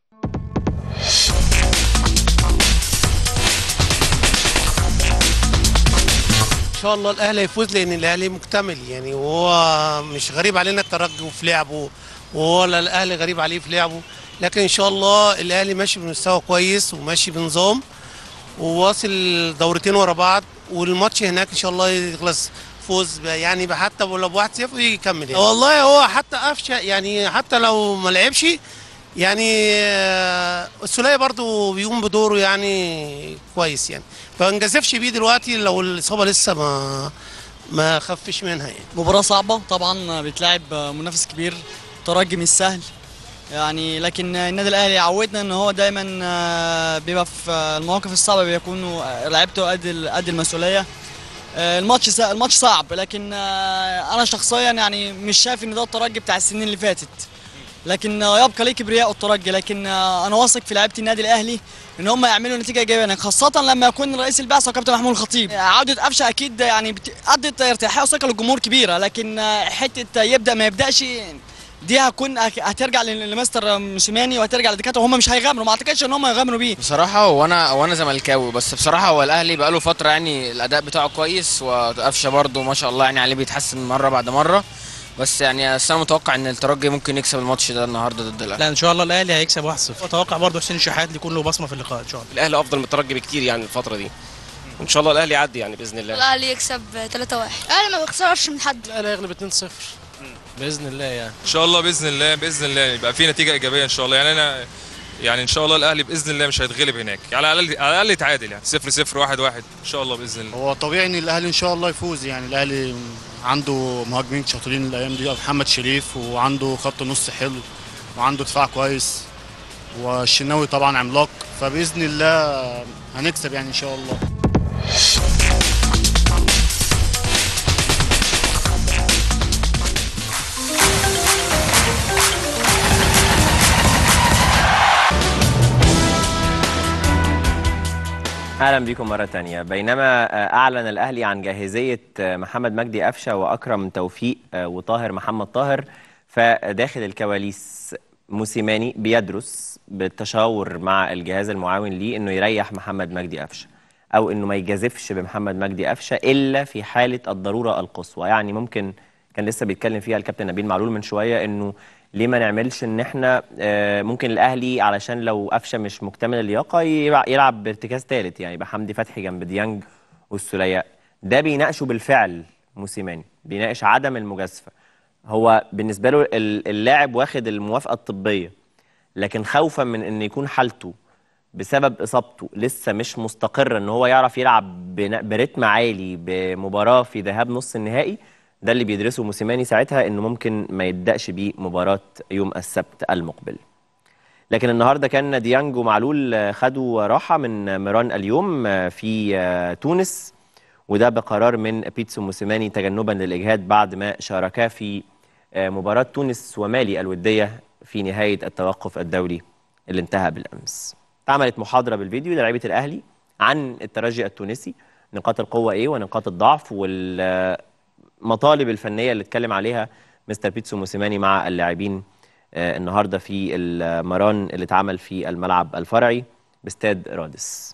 ان شاء الله الاهلي يفوز، لان الاهلي مكتمل يعني، وهو مش غريب علينا الترجي في لعبه، ولا الاهلي غريب عليه في لعبه، لكن ان شاء الله الاهلي ماشي بمستوى كويس وماشي بنظام وواصل دورتين ورا بعض، والماتش هناك ان شاء الله يخلص فوز يعني، حتى لو ب1-0 يكمل يعني. والله هو حتى قفشه يعني، حتى لو ما لعبش يعني السولية برضو بيقوم بدوره يعني كويس يعني، فما نجازفش بيه دلوقتي لو الاصابه لسه ما خفش منها يعني. مباراة صعبة طبعا، بتلعب منافس كبير، ترجي مش سهل يعني، لكن النادي الاهلي عودنا ان هو دايما بيبقى في المواقف الصعبة بيكون لعيبته قد المسؤولية. الماتش صعب، لكن انا شخصيا يعني مش شايف ان ده الترجي بتاع السنين اللي فاتت، لكن يبقى ليه كبرياء الترجي، لكن انا واثق في لعيبه النادي الاهلي ان هم يعملوا نتيجه ايجابيه، خاصه لما يكون رئيس البعثه كابتن محمود الخطيب. عوده قفشه اكيد يعني ادت ارتياحيه وثقه للجمهور كبيره، لكن حته يبدا ما يبداش دي هترجع لمستر موسيماني وهترجع للدكاتره، وهم مش هيغامروا، ما اعتقدش ان هم هيغامروا بيه بصراحه. وانا زملكاوي، بس بصراحه هو الاهلي بقاله فتره يعني الاداء بتاعه كويس، وقفشه برده ما شاء الله يعني عليه بيتحسن مره بعد مره، بس يعني انا متوقع ان الترجي ممكن يكسب الماتش ده النهارده ضد الاهلي. لا ان شاء الله الاهلي هيكسب 1-0. اتوقع برضه حسين الشحات يكون له بصمه في اللقاء ان شاء الله. الاهلي افضل من الترجي بكتير يعني الفتره دي، وان شاء الله الاهلي يعدي يعني باذن الله. الاهلي يكسب 3-1. الاهلي ما بيخسرش من حد. الاهلي هيغلب 2-0 باذن الله يعني. ان شاء الله باذن الله يبقى في نتيجه ايجابيه ان شاء الله. يعني انا يعني ان شاء الله الاهلي باذن الله مش هيتغلب هناك، يعني على الاقل يتعادل، يعني 0-0 1-1 ان شاء الله باذن الله. هو طبيعي ان الاهلي ان شاء الله يفوز، يعني الاهلي عنده مهاجمين شاطرين الايام دي، محمد شريف، وعنده خط نص حلو، وعنده دفاع كويس، والشناوي طبعا عملاق، فباذن الله هنكسب يعني ان شاء الله. اهلا بكم مره تانية. بينما اعلن الاهلي عن جاهزيه محمد مجدي قفشه واكرم توفيق وطاهر محمد طاهر، فداخل الكواليس موسيماني بيدرس بالتشاور مع الجهاز المعاون ليه انه يريح محمد مجدي قفشه، او انه ما يجازفش بمحمد مجدي قفشه الا في حاله الضروره القصوى. يعني ممكن كان لسه بيتكلم فيها الكابتن نبيل معلول من شويه، انه ليه ما نعملش ان احنا ممكن الاهلي علشان لو قفشه مش مكتمل اللياقه يلعب بارتكاز ثالث، يعني يبقى حمدي فتحي جنب ديانج والسوليه. ده بيناقشه بالفعل موسيماني، بيناقش عدم المجازفه. هو بالنسبه له اللاعب واخد الموافقه الطبيه، لكن خوفا من ان يكون حالته بسبب اصابته لسه مش مستقره ان هو يعرف يلعب برتم عالي بمباراه في ذهاب نص النهائي، ده اللي بيدرسه موسيماني ساعتها، انه ممكن ما يبداش بيه مباراه يوم السبت المقبل. لكن النهارده كان ديانج ومعلول خدوا راحه من ميران اليوم في تونس، وده بقرار من بيتسو موسيماني تجنبا للاجهاد بعد ما شاركا في مباراه تونس ومالي الوديه في نهايه التوقف الدولي اللي انتهى بالامس. اتعملت محاضره بالفيديو للاعيبه الاهلي عن الترجي التونسي، نقاط القوه ايه ونقاط الضعف والمطالب الفنيه اللي اتكلم عليها مستر بيتسو موسيماني مع اللاعبين النهارده في المران اللي اتعمل في الملعب الفرعي باستاد رادس.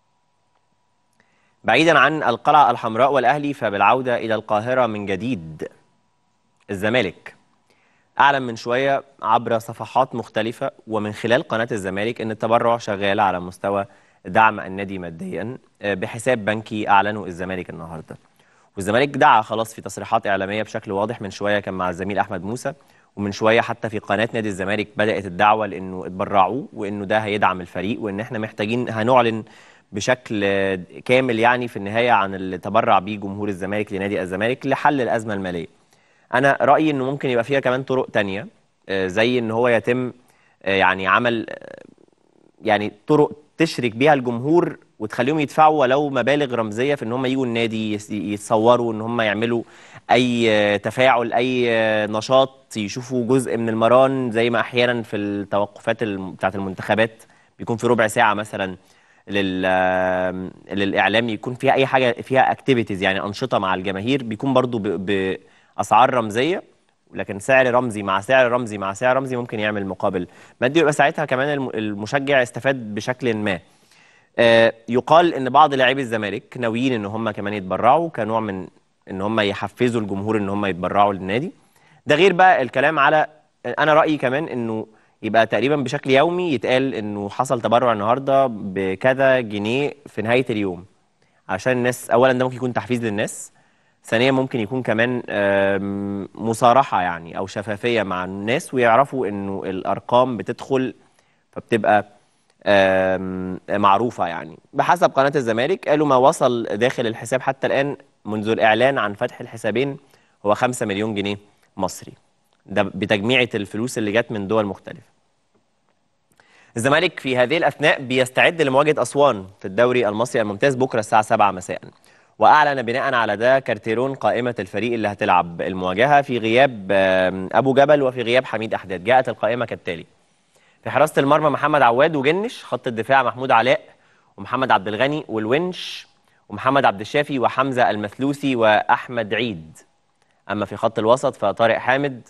بعيدا عن القلعه الحمراء والاهلي، فبالعوده الى القاهره من جديد. الزمالك أعلن من شوية عبر صفحات مختلفة ومن خلال قناة الزمالك أن التبرع شغال على مستوى دعم النادي ماديا بحساب بنكي أعلنه الزمالك النهاردة. والزمالك دعا خلاص في تصريحات إعلامية بشكل واضح، من شوية كان مع الزميل أحمد موسى، ومن شوية حتى في قناة نادي الزمالك بدأت الدعوة لأنه اتبرعوا وأنه ده هيدعم الفريق، وأن احنا محتاجين هنعلن بشكل كامل يعني في النهاية عن اللي تبرع بيه جمهور الزمالك لنادي الزمالك لحل الأزمة المالية. أنا رأيي إنه ممكن يبقى فيها كمان طرق تانية، زي إن هو يتم يعني عمل يعني طرق تشرك بيها الجمهور وتخليهم يدفعوا ولو مبالغ رمزية في إن هم يجوا النادي يتصوروا، إن هم يعملوا أي تفاعل، أي نشاط، يشوفوا جزء من المران، زي ما أحيانا في التوقفات بتاعت المنتخبات بيكون في ربع ساعة مثلا للإعلام يكون فيها أي حاجة فيها اكتيفيتيز، يعني أنشطة مع الجماهير، بيكون برضو اسعار رمزيه، لكن سعر رمزي مع سعر رمزي مع سعر رمزي ممكن يعمل مقابل مادي، يبقى ساعتها كمان المشجع استفاد بشكل ما. يقال ان بعض لاعبي الزمالك ناويين ان هم كمان يتبرعوا كنوع من ان هم يحفزوا الجمهور ان هم يتبرعوا للنادي. ده غير بقى الكلام على، انا رايي كمان انه يبقى تقريبا بشكل يومي يتقال انه حصل تبرع النهارده بكذا جنيه في نهايه اليوم، عشان الناس اولا ده ممكن يكون تحفيز للناس، ثانيا ممكن يكون كمان مصارحة يعني أو شفافية مع الناس، ويعرفوا إنه الأرقام بتدخل فبتبقى معروفة. يعني بحسب قناة الزمالك قالوا ما وصل داخل الحساب حتى الآن منذ الإعلان عن فتح الحسابين هو 5 مليون جنيه مصري، ده بتجميعة الفلوس اللي جت من دول مختلفة. الزمالك في هذه الأثناء بيستعد لمواجهة أسوان في الدوري المصري الممتاز بكرة الساعة 7 مساءً، وأعلن بناء على ده كارتيرون قائمة الفريق اللي هتلعب المواجهة في غياب أبو جبل وفي غياب حميد أحداد. جاءت القائمة كالتالي: في حراسة المرمى محمد عواد وجنش، خط الدفاع محمود علاء ومحمد عبد الغني والونش ومحمد عبد الشافي وحمزة المثلوثي وأحمد عيد. أما في خط الوسط فطارق حامد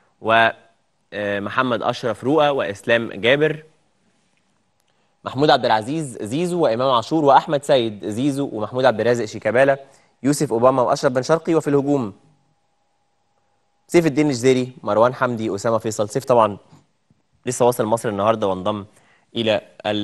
ومحمد أشرف رؤى وإسلام جابر، محمود عبد العزيز زيزو وإمام عاشور وأحمد سيد زيزو ومحمود عبد الرازق شيكابالا، يوسف أوباما وأشرف بن شرقي. وفي الهجوم سيف الدين الجزيري، مروان حمدي، أسامة فيصل. سيف طبعا لسه واصل مصر النهارده وانضم إلى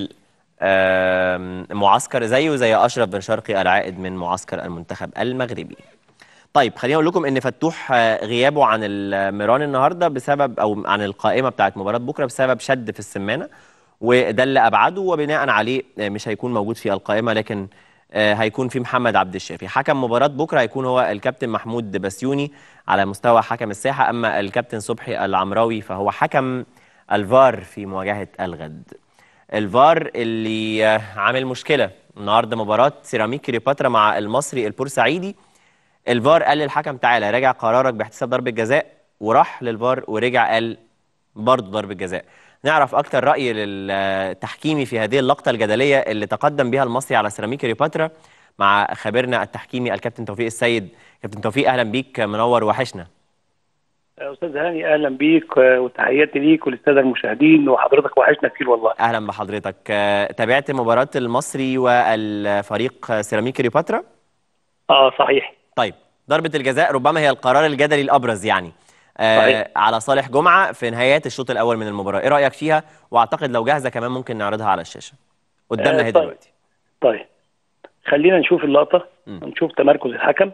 المعسكر زيه زي أشرف بن شرقي العائد من معسكر المنتخب المغربي. طيب خليني أقول لكم إن فتوح غيابه عن الميران النهارده بسبب، أو عن القائمة بتاعت مباراة بكرة، بسبب شد في السمانة، وده اللي ابعده، وبناء عليه مش هيكون موجود في القائمه، لكن هيكون في محمد عبد الشافي. حكم مباراه بكره هيكون هو الكابتن محمود بسيوني على مستوى حكم الساحه، اما الكابتن صبحي العمراوي فهو حكم الفار في مواجهه الغد. الفار اللي عامل مشكله النهارده مباراه سيراميك كليوباترا مع المصري البورسعيدي. الفار قال للحكم تعالى راجع قرارك باحتساب ضربه جزاء، وراح للفار ورجع قال برضه ضربه جزاء. نعرف اكتر راي للتحكيمي في هذه اللقطه الجدليه اللي تقدم بها المصري على سيراميك كليوباترا مع خبيرنا التحكيمي الكابتن توفيق السيد. كابتن توفيق اهلا بيك، منور وحشنا. استاذ هاني اهلا بيك وتحياتي ليك وللساده المشاهدين، وحضرتك وحشنا كتير والله. اهلا بحضرتك. تابعت مباراه المصري والفريق سيراميك كليوباترا؟ صحيح. طيب ضربه الجزاء ربما هي القرار الجدلي الابرز يعني على صالح جمعه في نهايات الشوط الاول من المباراه، ايه رايك فيها؟ واعتقد لو جاهزه كمان ممكن نعرضها على الشاشه قدامنا اهي دلوقتي. طيب خلينا نشوف اللقطه ونشوف تمركز الحكم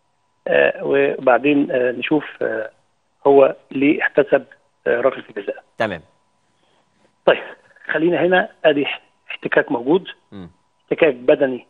وبعدين نشوف هو ليه احتسب ركله الجزاء. تمام. طيب خلينا هنا ادي احتكاك موجود، احتكاك بدني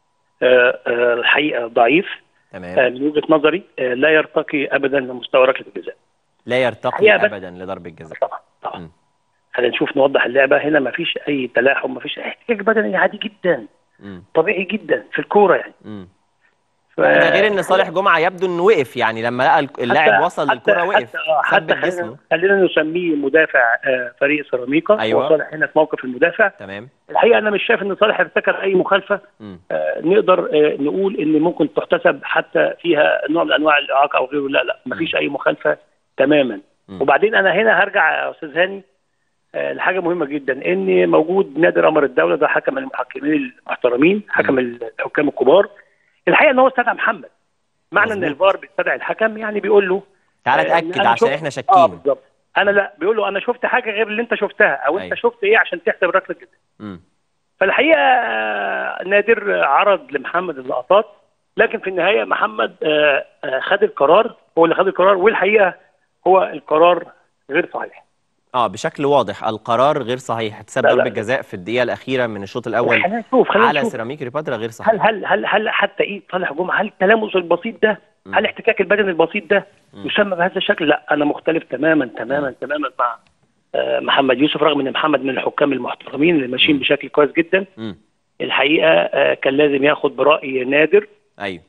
الحقيقه ضعيف. تمام. من وجهه نظري لا يرتقي ابدا لمستوى ركله الجزاء. لا يرتقي ابدا لضربه الجزاء. طبعا. خلينا نشوف نوضح اللعبه هنا، ما فيش اي تلاحم، ما فيش احتكاك بدني عادي جدا. طبيعي جدا في الكوره يعني. ده غير ان صالح جمعه يبدو انه وقف، يعني لما لقى اللاعب وصل للكره وقف حتى خلينا نسميه مدافع فريق سيراميكا. أيوة. وصالح هنا في موقف المدافع. تمام. الحقيقه انا مش شايف ان صالح ارتكب اي مخالفه نقدر نقول ان ممكن تحتسب حتى فيها نوع من انواع الاعاقه او غيره. لا مفيش اي مخالفه تماما. وبعدين انا هنا هرجع يا استاذ هاني لحاجه مهمه جدا، ان موجود نادر قمر الدوله، ده حكم المحكمين المحترمين، حكم الحكام الكبار. الحقيقه ان هو استدعى محمد، معنى ان الفار بيستدعي الحكم يعني بيقول له تعالى اتاكد عشان احنا شاكين. بالظبط. انا لا بيقول له انا شفت حاجه غير اللي انت شفتها، او انت شفت ايه عشان تحسب ركله جزاء. فالحقيقه نادر عرض لمحمد اللقطات، لكن في النهايه محمد خد القرار، هو اللي خد القرار، والحقيقه هو القرار غير صحيح. بشكل واضح القرار غير صحيح. احتساب ضربه جزاء في الدقيقه الاخيره من الشوط الاول على سيراميك كليوباترا غير صحيح. هل حتى ايه صالح جمعه، هل التلامس البسيط ده، هل الاحتكاك البدني البسيط ده يسمى بهذا الشكل؟ لا انا مختلف تماما تماما تماما مع محمد يوسف، رغم ان محمد من الحكام المحترمين اللي ماشيين بشكل كويس جدا. الحقيقه كان لازم ياخد براي نادر. ايوه.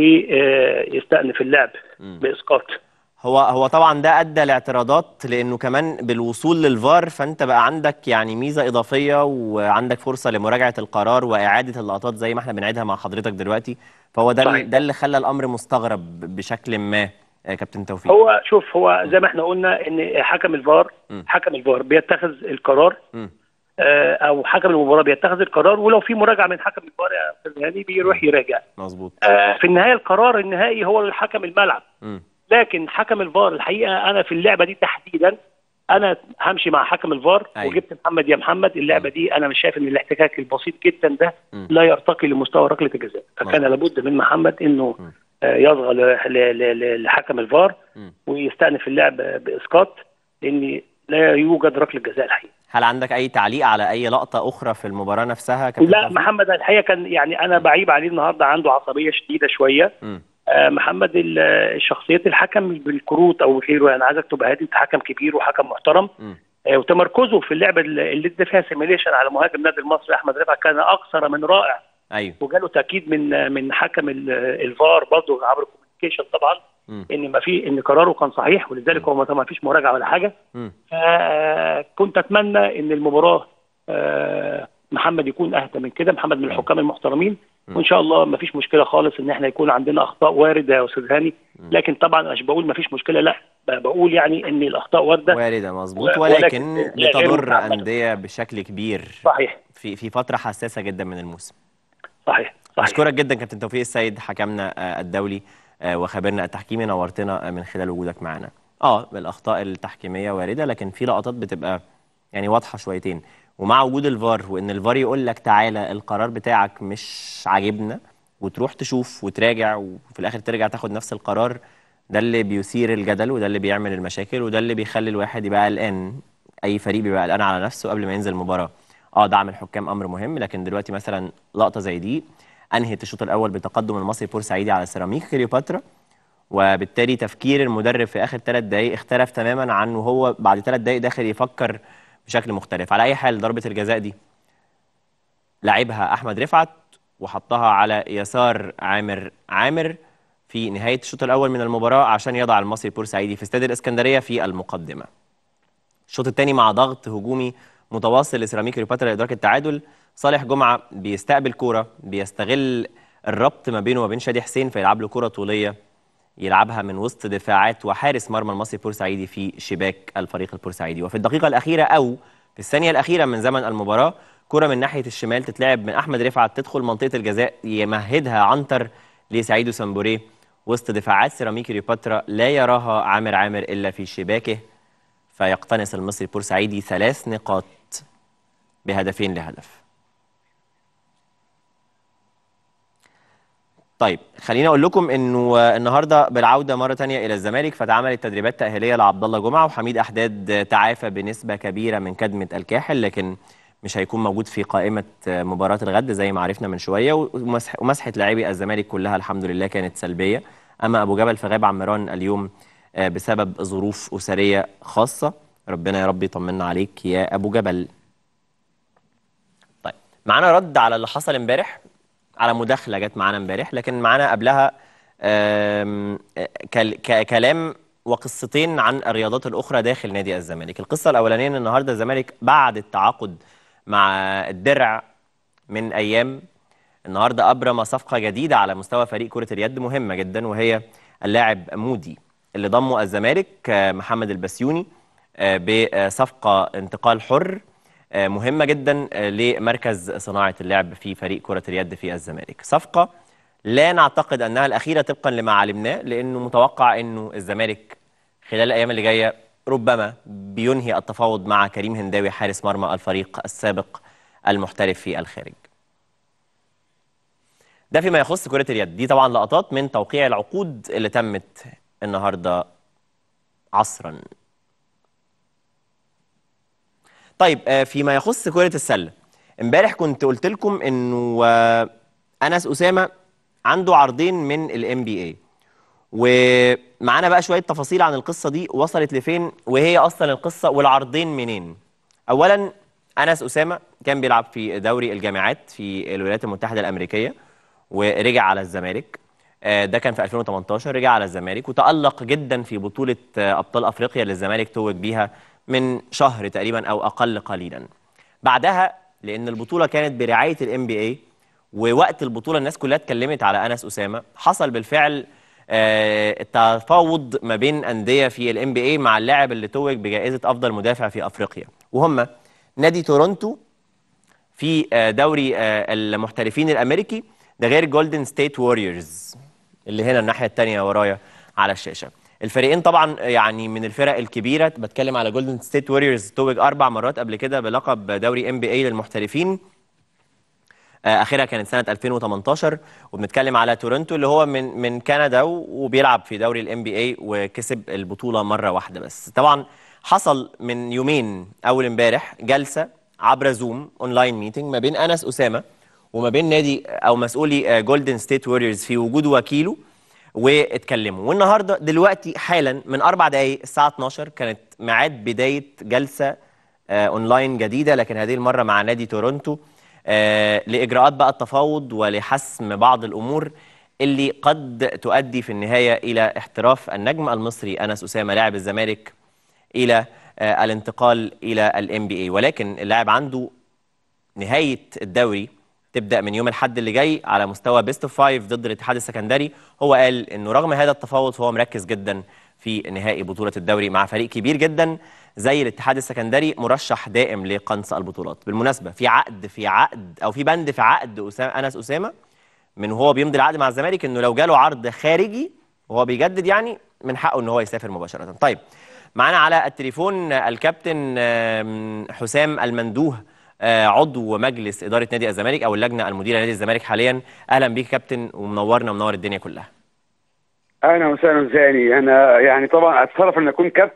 ويستأنف اللعب باسقاط. هو طبعا ده ادى لاعتراضات، لانه كمان بالوصول للفار فانت بقى عندك يعني ميزه اضافيه، وعندك فرصه لمراجعه القرار واعاده اللقطات زي ما احنا بنعيدها مع حضرتك دلوقتي. فهو ده اللي خلى الامر مستغرب بشكل ما كابتن توفيق. هو شوف، هو زي ما احنا قلنا ان حكم الفار بيتخذ القرار، او حكم المباراه بيتخذ القرار، ولو في مراجعه من حكم الفار يا استاذ هاني بيروح يراجع. مظبوط. في النهايه القرار النهائي هو الحكم الملعب. لكن حكم الفار الحقيقه انا في اللعبه دي تحديدا انا همشي مع حكم الفار. أيوة. وجبت محمد يا محمد. اللعبه دي انا مش شايف ان الاحتكاك البسيط جدا ده لا يرتقي لمستوى ركله الجزاء، فكان لابد من محمد انه يصغى لحكم الفار ويستأنف اللعب باسقاط، لان لا يوجد ركله جزاء الحقيقه. هل عندك اي تعليق على اي لقطه اخرى في المباراه نفسها كابتن لا توفيق؟ محمد الحقيقه كان يعني انا بعيب عليه النهارده، عنده عصبيه شديده شويه. محمد شخصيه الحكم مش بالكروت او غيره، يعني عايزك تبقى هادي، انت حكم كبير وحكم محترم. وتمركزه في اللعبه اللي ادى فيها سيميليشن على مهاجم نادي المصري احمد رفعت كان اكثر من رائع. ايوه. وجاله تاكيد من حكم الفار برضه عبر الكوميونيكيشن طبعا ان قراره كان صحيح، ولذلك هو ما فيش مراجعه ولا حاجه. كنت اتمنى ان المباراه محمد يكون اهدى من كده. محمد من الحكام المحترمين، وان شاء الله ما فيش مشكله خالص ان احنا يكون عندنا اخطاء وارده يا استاذ هاني. لكن طبعا مش بقول ما فيش مشكله، لا بقول يعني ان الاخطاء وارده مظبوط، ولكن بتضر انديه بشكل كبير. صحيح. في فتره حساسه جدا من الموسم. صحيح. اشكرك جدا كابتن توفيق السيد، حكمنا الدولي وخبيرنا التحكيمي، نورتنا من خلال وجودك معنا. الاخطاء التحكيميه وارده، لكن في لقطات بتبقى يعني واضحه شويتين، ومع وجود الفار وان الفار يقول لك تعالى القرار بتاعك مش عاجبنا، وتروح تشوف وتراجع وفي الاخر ترجع تاخد نفس القرار، ده اللي بيثير الجدل وده اللي بيعمل المشاكل وده اللي بيخلي الواحد يبقى قلقان اي فريق بيبقى قلقان على نفسه قبل ما ينزل المباراه. دعم الحكام امر مهم، لكن دلوقتي مثلا لقطه زي دي انهت الشوط الاول بتقدم المصري بورسعيدي على سيراميكا كليوباترا، وبالتالي تفكير المدرب في اخر 3 دقائق اختلف تماما عن وهو بعد 3 دقائق داخل يفكر بشكل مختلف. على اي حال ضربه الجزاء دي لعبها احمد رفعت وحطها على يسار عامر في نهايه الشوط الاول من المباراه عشان يضع المصري بورسعيدي في استاد الاسكندريه في المقدمه. الشوط الثاني مع ضغط هجومي متواصل لسيراميكا كليوباترا لادراك التعادل، صالح جمعه بيستقبل كوره، بيستغل الربط ما بينه وما بين شادي حسين فيلعب له كوره طوليه يلعبها من وسط دفاعات وحارس مرمى المصري بورسعيدي في شباك الفريق البورسعيدي. وفي الدقيقه الاخيره او في الثانيه الاخيره من زمن المباراه كرة من ناحية الشمال تتلعب من أحمد رفعت تدخل منطقة الجزاء يمهدها عنتر لسعيدو سامبوريه وسط دفاعات سيراميكا كليوباترا لا يراها عامر إلا في شباكه، فيقتنص المصري البورسعيدي 3 نقاط بهدفين لهدف. طيب خليني اقول لكم انه النهارده بالعوده مره ثانيه الى الزمالك فتعملت تدريبات تاهيليه لعبد الله جمعه، وحميد احداد تعافى بنسبه كبيره من كدمه الكاحل، لكن مش هيكون موجود في قائمه مباراه الغد زي ما عرفنا من شويه، ومسحه لاعبي الزمالك كلها الحمد لله كانت سلبيه. اما ابو جبل فغاب عن ميران اليوم بسبب ظروف اسريه خاصه، ربنا يا رب يطمنا عليك يا ابو جبل. طيب معانا رد على اللي حصل امبارح، على مداخله جت معانا امبارح، لكن معانا قبلها كلام وقصتين عن الرياضات الاخرى داخل نادي الزمالك. القصه الاولانيه ان النهارده الزمالك بعد التعاقد مع الدرع من ايام، النهارده ابرم صفقه جديده على مستوى فريق كره اليد مهمه جدا، وهي اللاعب مودي اللي ضمه الزمالك محمد البسيوني بصفقه انتقال حر مهمة جدا لمركز صناعة اللعب في فريق كرة اليد في الزمالك. صفقة لا نعتقد أنها الأخيرة طبقا لما علمناه، لأنه متوقع أنه الزمالك خلال الأيام اللي جاية ربما بينهي التفاوض مع كريم هنداوي حارس مرمى الفريق السابق المحترف في الخارج. ده فيما يخص كرة اليد. دي طبعا لقطات من توقيع العقود اللي تمت النهاردة عصرا. طيب فيما يخص كرة السلة، امبارح كنت قلت لكم انه أنس أسامة عنده عرضين من NBA، ومعانا بقى شوية تفاصيل عن القصة دي وصلت لفين وهي أصلا القصة والعرضين منين. أولا أنس أسامة كان بيلعب في دوري الجامعات في الولايات المتحدة الأمريكية ورجع على الزمالك، ده كان في 2018، رجع على الزمالك وتألق جدا في بطولة أبطال أفريقيا اللي الزمالك توج بيها من شهر تقريبا أو أقل قليلا. بعدها لأن البطولة كانت برعاية NBA ووقت البطولة الناس كلها اتكلمت على أنس أسامة، حصل بالفعل التفاوض ما بين أندية في NBA مع اللاعب اللي توج بجائزة أفضل مدافع في أفريقيا، وهم نادي تورونتو في دوري المحترفين الأمريكي، ده غير جولدن ستيت ووريرز اللي هنا الناحية التانية ورايا على الشاشة. الفريقين طبعا يعني من الفرق الكبيرة، بتكلم على جولدن ستيت ووريرز توج 4 مرات قبل كده بلقب دوري NBA للمحترفين، اخرها كانت سنه 2018، وبنتكلم على تورنتو اللي هو من كندا وبيلعب في دوري NBA وكسب البطوله مره واحده بس. طبعا حصل من يومين اول امبارح جلسه عبر زوم اونلاين ميتنج ما بين انس اسامه وما بين نادي او مسؤولي جولدن ستيت ووريرز في وجود وكيله، واتكلموا. والنهارده دلوقتي حالا من 4 دقائق الساعه 12 كانت ميعاد بدايه جلسه اونلاين جديده، لكن هذه المره مع نادي تورنتو لإجراءات بقى التفاوض ولحسم بعض الأمور اللي قد تؤدي في النهاية إلى احتراف النجم المصري أنس أسامة لاعب الزمالك إلى الانتقال إلى NBA. ولكن اللاعب عنده نهاية الدوري تبدأ من يوم الأحد اللي جاي على مستوى بيست اوف 5 ضد الاتحاد السكندري. هو قال إنه رغم هذا التفاوض فهو مركز جدا في نهائي بطولة الدوري مع فريق كبير جدا زي الاتحاد السكندري مرشح دائم لقنص البطولات. بالمناسبة في عقد أو في بند في عقد أنس أسامة من هو بيمضي العقد مع الزمالك إنه لو جاله عرض خارجي وهو بيجدد يعني من حقه إن هو يسافر مباشرة. طيب معنا على التليفون الكابتن حسام المندوه عضو مجلس إدارة نادي الزمالك أو اللجنة المديرة لنادي الزمالك حاليا. أهلا بيك كابتن ومنورنا ومنور الدنيا كلها. اهلا وسهلا زاني. انا يعني طبعا اتشرف ان اكون كابتن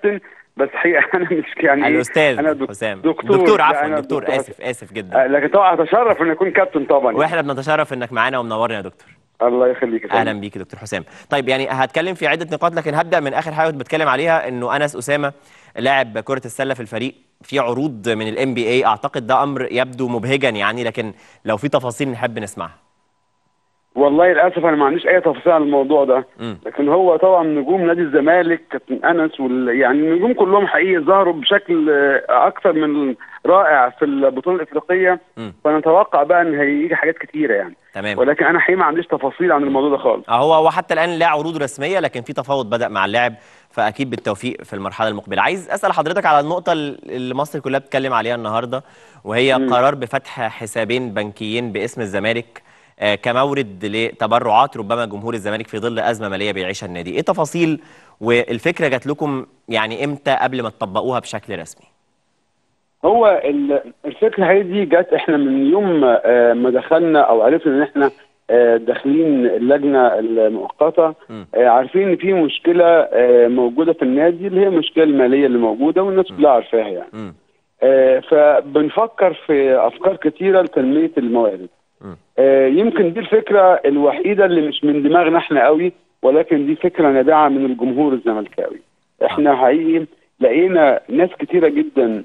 بس حقيقه انا مش يعني الاستاذ انا حسام دكتور لا، عفوا أنا دكتور دكتور اسف جدا. لكن طبعا اتشرف ان اكون كابتن طبعا. واحنا بنتشرف انك معانا ومنورنا يا دكتور. الله يخليك يا فندم. اهلا بيك يا دكتور حسام. طيب يعني هتكلم في عده نقاط، لكن هبدا من اخر حاجه بتكلم عليها، انه انس اسامه لاعب كره السله في الفريق في عروض من الام بي اي. اعتقد ده امر يبدو مبهجا يعني، لكن لو في تفاصيل نحب نسمعها. والله للاسف انا ما عنديش اي تفاصيل عن الموضوع ده. لكن هو طبعا نجوم نادي الزمالك كابتن انس يعني النجوم كلهم حقيقي ظهروا بشكل اكثر من رائع في البطوله الافريقيه. فنتوقع بقى ان هيجي حاجات كتيره يعني. تمام. ولكن انا حقيقي ما عنديش تفاصيل عن الموضوع ده خالص. هو حتى الان لا عروض رسميه، لكن في تفاوض بدا مع اللاعب، فاكيد بالتوفيق في المرحله المقبله. عايز اسال حضرتك على النقطه اللي مصر كلها بتتكلم عليها النهارده، وهي قرار بفتح حسابين بنكيين باسم الزمالك كمورد لتبرعات ربما جمهور الزمالك في ظل ازمه ماليه بيعيشها النادي. ايه تفاصيل والفكره جات لكم يعني امتى قبل ما تطبقوها بشكل رسمي؟ هو الفكره هي دي جت احنا من يوم ما دخلنا او عرفنا ان احنا داخلين اللجنه المؤقته، عارفين ان في مشكله موجوده في النادي اللي هي المشكله الماليه اللي موجوده والناس كلها عارفاها يعني. فبنفكر في افكار كتيره لتنميه الموارد. يمكن دي الفكره الوحيده اللي مش من دماغنا احنا قوي، ولكن دي فكره نابعه من الجمهور الزملكاوي. احنا حقيقي لقينا ناس كتيره جدا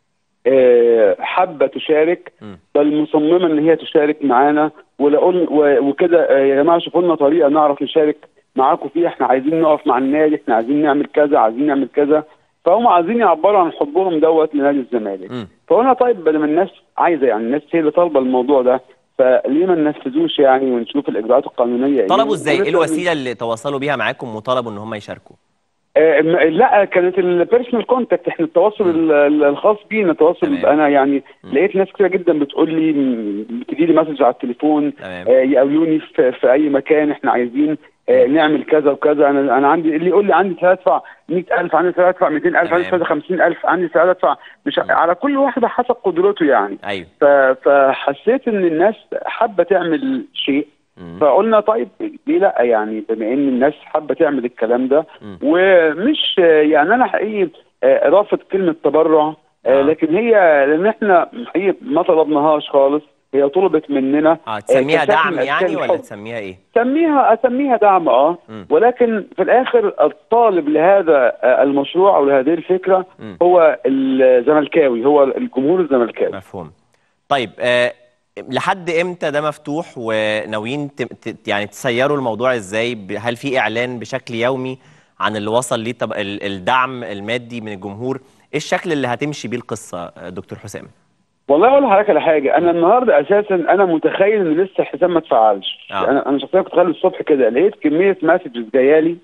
حابه تشارك، بل مصممه ان هي تشارك معانا، وكده يا جماعه شوفوا لنا طريقه نعرف نشارك معاكم فيها، احنا عايزين نقف مع النادي، احنا عايزين نعمل كذا، عايزين نعمل كذا. فهم عايزين يعبروا عن حبهم دوت لنادي الزمالك. فقلنا طيب بدل ما الناس عايزه، يعني الناس هي اللي طالبه الموضوع ده، فليه ما ننفذوش يعني ونشوف الاجراءات القانونيه. طلبوا ازاي؟ ايه الوسيله اللي تواصلوا بيها معاكم وطلبوا ان هم يشاركوا؟ لا كانت البيرسونال كونتاك، احنا التواصل الخاص بينا، التواصل انا يعني لقيت ناس كتير جدا بتقول لي، بتدي لي مسج على التليفون، يقابلوني في اي مكان، احنا عايزين نعمل كذا وكذا. انا عندي اللي يقول لي عندي ساعه ادفع 100,000، عندي ساعه ادفع 200,000، عندي ساعه 50,000، عندي ساعه ادفع، مش على كل واحده حسب قدرته يعني. ايوه. فحسيت ان الناس حابه تعمل شيء، فقلنا طيب ليه لا يعني، بما ان الناس حابه تعمل الكلام ده. ومش يعني انا حقيقي رافض كلمه تبرع، لكن هي لان احنا حقيقي ما طلبناهاش خالص، هي طلبت مننا. تسميها دعم يعني ولا تسميها ايه؟ اسميها دعم ولكن في الاخر الطالب لهذا المشروع او لهذه الفكره هو الزملكاوي، هو الجمهور الزملكاوي. مفهوم. طيب لحد امتى ده مفتوح وناويين يعني تسيروا الموضوع ازاي؟ هل في اعلان بشكل يومي عن اللي وصل ليه الدعم المادي من الجمهور؟ ايه الشكل اللي هتمشي بيه القصه دكتور حسام؟ والله اقول لحضرتك على حاجه، انا النهارده اساسا انا متخيل ان لسه الحساب ما اتفعلش. انا شخصيا كنت خالد الصبح كده لقيت كميه مسجز جايه لي.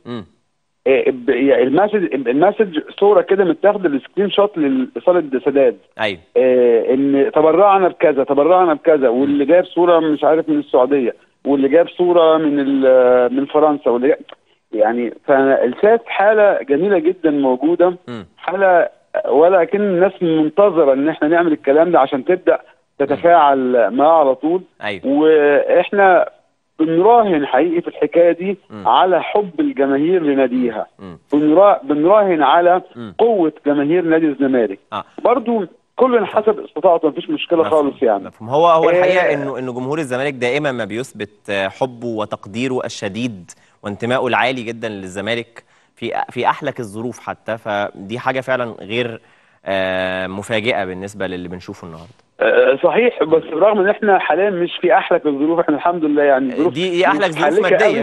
المسج صوره كده متاخده السكرين شوت لاتصال سداد. ايوه. ان تبرعنا بكذا، تبرعنا بكذا، واللي جاب صوره مش عارف من السعوديه، واللي جاب صوره من فرنسا، واللي يعني فالشاف حاله جميله جدا موجوده، حاله ولكن الناس منتظره ان احنا نعمل الكلام ده عشان تبدا تتفاعل معاه على طول. أيوة. واحنا بنراهن حقيقي في الحكايه دي على حب الجماهير لناديها، بنراهن على قوه جماهير نادي الزمالك. برضو كل حسب استطاعته، مفيش مشكله خالص يعني. مفهوم. هو الحقيقه انه جمهور الزمالك دائما ما بيثبت حبه وتقديره الشديد وانتمائه العالي جدا للزمالك في احلك الظروف حتى، فدي حاجه فعلا غير مفاجئه بالنسبه للي بنشوفه النهارده. صحيح، بس برغم ان احنا حاليا مش في احلك الظروف، احنا الحمد لله يعني ظروف دي احلك ظروف ماديه.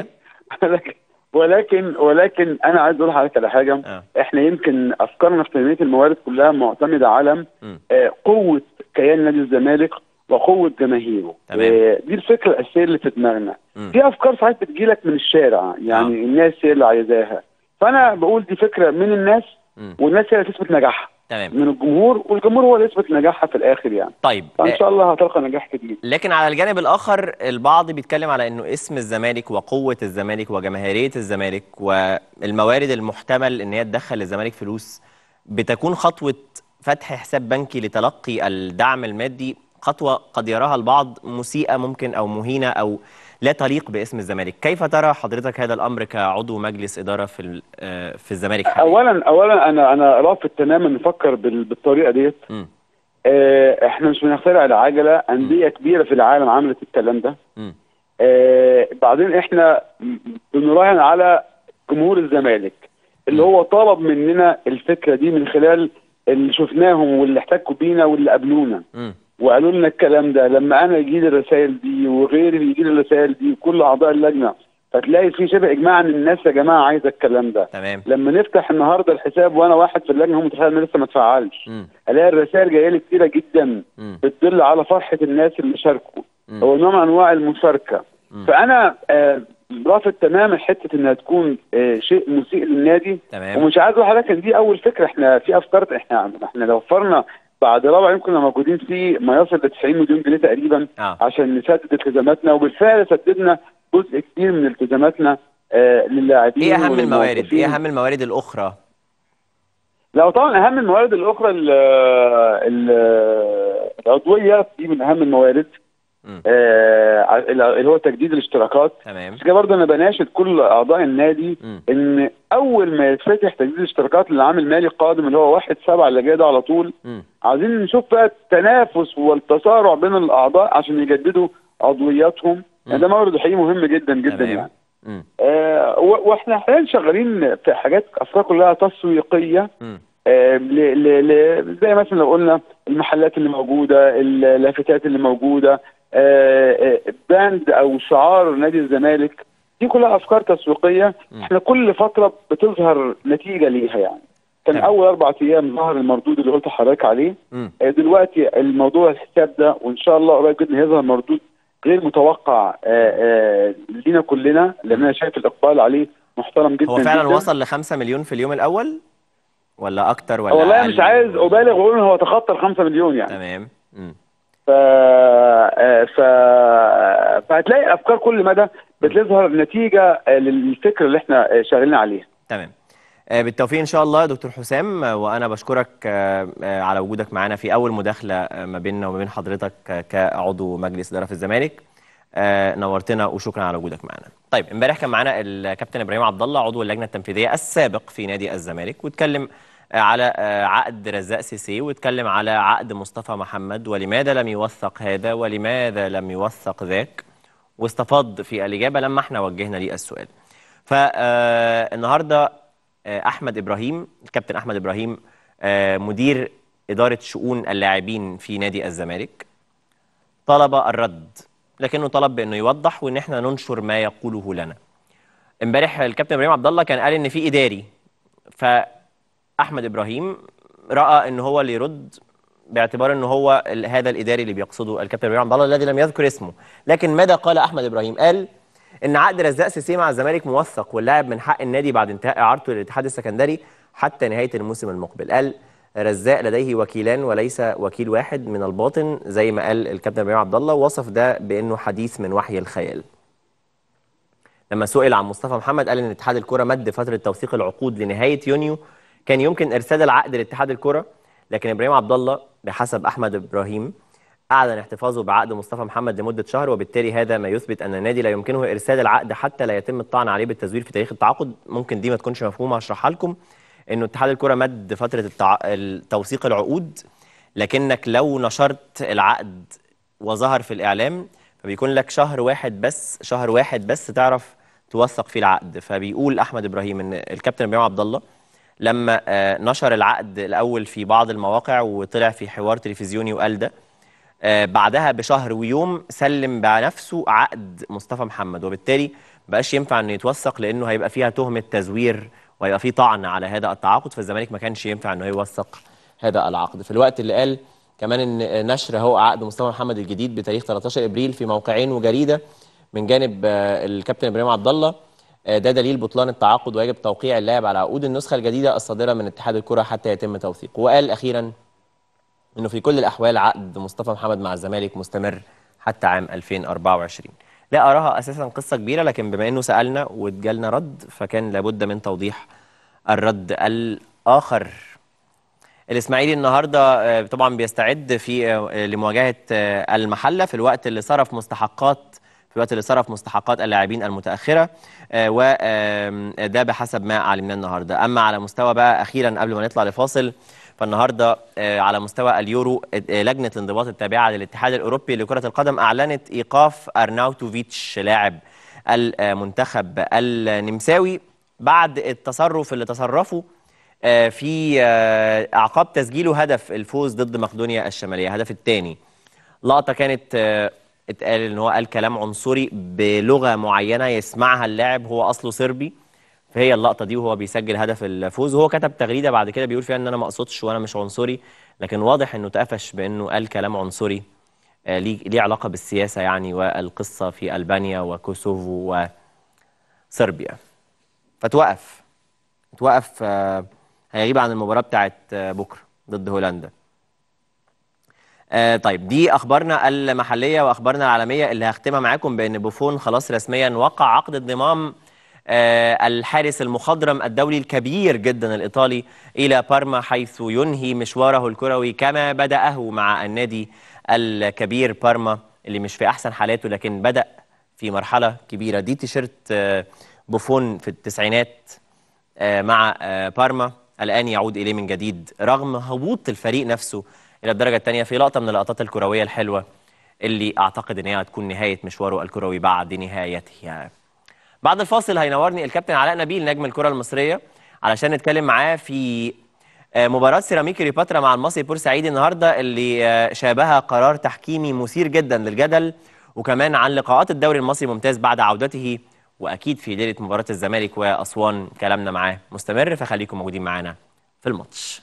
ولكن انا عايز اقول لحضرتك على حاجه. احنا يمكن افكارنا في تنميه الموارد كلها معتمده على قوه كيان نادي الزمالك وقوه جماهيره. دي الفكره الاساسيه اللي في دماغنا. في افكار ساعات بتجيلك من الشارع يعني الناس هي اللي عايزاها، فانا بقول دي فكره من الناس والناس هي اللي تثبت نجاحها. تمام. من الجمهور، والجمهور هو اللي يثبت نجاحها في الاخر يعني. طيب فان شاء الله هتلقى نجاح كبير. لكن على الجانب الاخر البعض بيتكلم على انه اسم الزمالك وقوه الزمالك وجماهيريه الزمالك والموارد المحتمل ان هي تدخل للزمالك فلوس بتكون خطوه فتح حساب بنكي لتلقي الدعم المادي خطوه قد يراها البعض مسيئه ممكن او مهينه او لا تليق باسم الزمالك. كيف ترى حضرتك هذا الامر كعضو مجلس اداره في الزمالك حاليا؟ اولا انا رافض تماما نفكر بالطريقه ديت. احنا مش بنخترع العجله، انديه كبيره في العالم عملت الكلام ده. بعدين احنا بنراهن على جمهور الزمالك اللي هو طلب مننا الفكره دي من خلال اللي شفناهم واللي احتكوا بينا واللي قابلونا وقالوا لنا الكلام ده. لما انا يجي لي الرسائل دي وغيري يجي لي الرسائل دي وكل اعضاء اللجنه، فتلاقي في شبه اجماع ان الناس يا جماعه عايزه الكلام ده. تمام. لما نفتح النهارده الحساب وانا واحد في اللجنه، هم متخيل ان لسه ما اتفعلش، الاقي الرسائل جايه لي كتيره جدا بتدل على فرحه الناس اللي شاركوا. هو نوع من انواع المشاركه. فانا رافض تماما حته انها تكون شيء مسيء للنادي. تمام. ومش عايز اقول لكن دي اول فكره. احنا في افكار، احنا لو وفرنا بعد رابع يوم كنا موجودين فيه ما يصل ل 90 مليون جنيه تقريبا عشان نسدد التزاماتنا، وبالفعل سددنا جزء كبير من التزاماتنا للاعبين. ايه اهم الموارد؟ ايه اهم الموارد الاخرى؟ لا طبعا اهم الموارد الاخرى العضويه دي من اهم الموارد. اللي هو تجديد الاشتراكات. تمام. بس كده برضه انا بناشد كل اعضاء النادي ان اول ما يتفتح تجديد الاشتراكات للعام المالي القادم اللي هو 1/7 اللي جاي ده على طول، عايزين نشوف بقى التنافس والتصارع بين الاعضاء عشان يجددوا عضوياتهم. يعني ده مورد حقيقي مهم جدا جدا. تمام. يعني واحنا حاليا شغالين في حاجات افكار كلها تسويقيه. زي مثلا لو قلنا المحلات اللي موجوده، اللافتات اللي موجوده، باند او شعار نادي الزمالك، دي كلها افكار تسويقيه. احنا كل فتره بتظهر نتيجه ليها. يعني كان اول 4 ايام ظهر المردود اللي قلت لحضرتك عليه. دلوقتي الموضوع الحساب ده، وان شاء الله قريب جدا هيظهر مردود غير متوقع لينا كلنا، لان انا شايف الاقبال عليه محترم جدا. هو فعلا جداً. وصل ل5 مليون في اليوم الاول ولا اكتر ولا والله أقل؟ مش عايز ابالغ واقول ان هو تخطى ال5 مليون يعني. تمام. فهتلاقي الافكار كل مدى بتظهر نتيجه للفكره اللي احنا شغالين عليها. تمام. بالتوفيق ان شاء الله يا دكتور حسام، وانا بشكرك على وجودك معنا في اول مداخله ما بيننا وما بين حضرتك كعضو مجلس اداره في الزمالك. نورتنا وشكرا على وجودك معنا. طيب امبارح كان معنا الكابتن ابراهيم عبد الله عضو اللجنه التنفيذيه السابق في نادي الزمالك، واتكلم على عقد رزاق سيسي، واتكلم على عقد مصطفى محمد ولماذا لم يوثق هذا ولماذا لم يوثق ذاك، واستفاض في الاجابه لما احنا وجهنا ليه السؤال. فالنهارده احمد ابراهيم، الكابتن احمد ابراهيم مدير اداره شؤون اللاعبين في نادي الزمالك، طلب الرد، لكنه طلب بانه يوضح وان احنا ننشر ما يقوله لنا. امبارح الكابتن ابراهيم عبد الله كان قال ان في اداري، فاحمد ابراهيم راى ان هو اللي يرد باعتبار ان هو هذا الاداري اللي بيقصده الكابتن ابراهيم عبد الله الذي لم يذكر اسمه. لكن ماذا قال احمد ابراهيم؟ قال ان عقد رزاق سيسي مع الزمالك موثق، واللاعب من حق النادي بعد انتهاء اعارته للاتحاد السكندري حتى نهايه الموسم المقبل. قال رزاق لديه وكيلان وليس وكيل واحد من الباطن زي ما قال الكابتن ابراهيم عبد الله، ووصف ده بانه حديث من وحي الخيال. لما سئل عن مصطفى محمد قال ان اتحاد الكره مد فتره توثيق العقود لنهايه يونيو، كان يمكن ارسال العقد لاتحاد الكره، لكن ابراهيم عبد الله بحسب احمد ابراهيم اعلن احتفاظه بعقد مصطفى محمد لمده شهر، وبالتالي هذا ما يثبت ان النادي لا يمكنه ارسال العقد حتى لا يتم الطعن عليه بالتزوير في تاريخ التعاقد. ممكن دي ما تكونش مفهومه، هشرحها لكم. انه اتحاد الكره مد فتره توثيق العقود، لكنك لو نشرت العقد وظهر في الاعلام فبيكون لك شهر واحد بس تعرف توثق فيه العقد. فبيقول احمد ابراهيم ان الكابتن ابراهيم عبد الله لما نشر العقد الاول في بعض المواقع وطلع في حوار تلفزيوني وقال ده، بعدها بشهر ويوم سلم بنفسه عقد مصطفى محمد، وبالتالي مبقاش ينفع انه يتوثق لانه هيبقى فيها تهمه تزوير وهيبقى فيه طعن على هذا التعاقد، فالزمالك ما كانش ينفع انه يوثق هذا العقد. في الوقت اللي قال كمان ان نشر هو عقد مصطفى محمد الجديد بتاريخ 13 ابريل في موقعين وجريده من جانب الكابتن ابراهيم عبد الله، ده دليل بطلان التعاقد ويجب توقيع اللاعب على عقود النسخه الجديده الصادره من اتحاد الكره حتى يتم توثيقه. وقال اخيرا انه في كل الاحوال عقد مصطفى محمد مع الزمالك مستمر حتى عام 2024. لا اراها اساسا قصه كبيره، لكن بما انه سالنا واتجالنا رد فكان لابد من توضيح الرد الاخر. الاسماعيلي النهارده طبعا بيستعد في لمواجهه المحله في الوقت اللي صرف مستحقات في الوقت اللي صرف مستحقات اللاعبين المتأخرة، وده بحسب ما علمناه النهارده. أما على مستوى بقى أخيرا قبل ما نطلع لفاصل، فالنهارده على مستوى اليورو لجنة الانضباط التابعة للاتحاد الأوروبي لكرة القدم أعلنت إيقاف أرناوتوفيتش لاعب المنتخب النمساوي بعد التصرف اللي تصرفه في أعقاب تسجيله هدف الفوز ضد مقدونيا الشمالية، هدف الثاني. لقطة كانت اتقال ان هو قال كلام عنصري بلغة معينة يسمعها اللاعب، هو اصله صربي، فهي اللقطة دي وهو بيسجل هدف الفوز. وهو كتب تغريدة بعد كده بيقول فيها ان انا ما اقصدش وانا مش عنصري، لكن واضح انه اتقفش بانه قال كلام عنصري ليه علاقة بالسياسة يعني، والقصة في ألبانيا وكوسوفو وصربيا. فتوقف هيغيب عن المباراة بتاعت بكرة ضد هولندا. طيب دي أخبارنا المحلية وأخبارنا العالمية اللي هختمها معاكم بأن بوفون خلاص رسميا وقع عقد انضمام الحارس المخضرم الدولي الكبير جدا الإيطالي إلى بارما، حيث ينهي مشواره الكروي كما بدأه مع النادي الكبير بارما اللي مش في أحسن حالاته، لكن بدأ في مرحلة كبيرة. دي تيشيرت بوفون في التسعينات مع بارما، الآن يعود إليه من جديد رغم هبوط الفريق نفسه إلى الدرجة الثانية، في لقطة من اللقطات الكروية الحلوة اللي أعتقد إن هي هتكون نهاية مشواره الكروي بعد نهايته يعني. بعد الفاصل هينورني الكابتن علاء نبيل نجم الكرة المصرية علشان نتكلم معاه في مباراة سيراميكا كليوباترا مع المصري بورسعيدي النهارده اللي شابها قرار تحكيمي مثير جدا للجدل، وكمان عن لقاءات الدوري المصري الممتاز بعد عودته، واكيد في ليله مباراه الزمالك واسوان كلامنا معاه مستمر، فخليكم موجودين معانا في الماتش.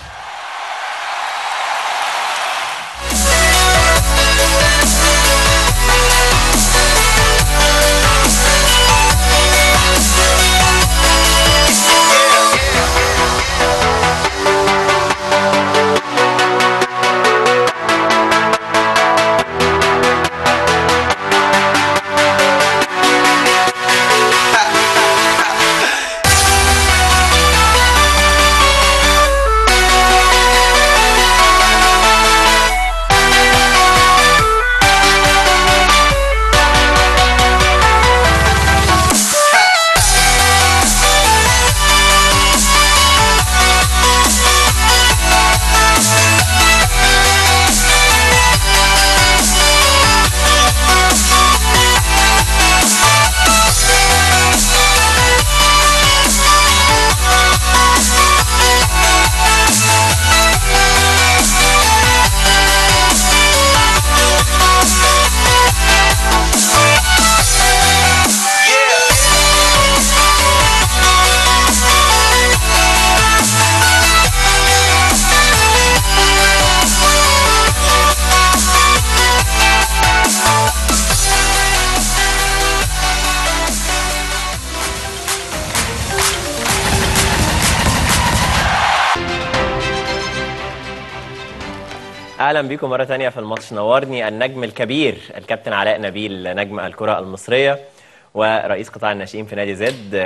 اهلا بيكم مره ثانيه في الماتش. نورني النجم الكبير الكابتن علاء نبيل نجم الكره المصريه ورئيس قطاع الناشئين في نادي زد.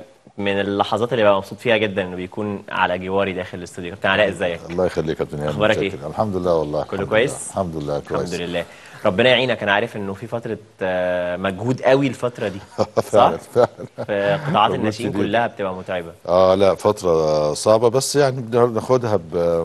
من اللحظات اللي ببقى مبسوط فيها جدا انه بيكون على جواري داخل الاستوديو. كابتن علاء ازيك؟ الله يخليك يا كابتن. اخبارك ايه؟ الحمد لله والله. كله كويس؟ الحمد لله كويس. الحمد لله. ربنا يعينك. انا عارف انه في فتره مجهود قوي الفتره دي فعلا صح؟ في قطاعات الناشئين كلها بتبقى متعبه. لا فتره صعبه بس يعني بناخدها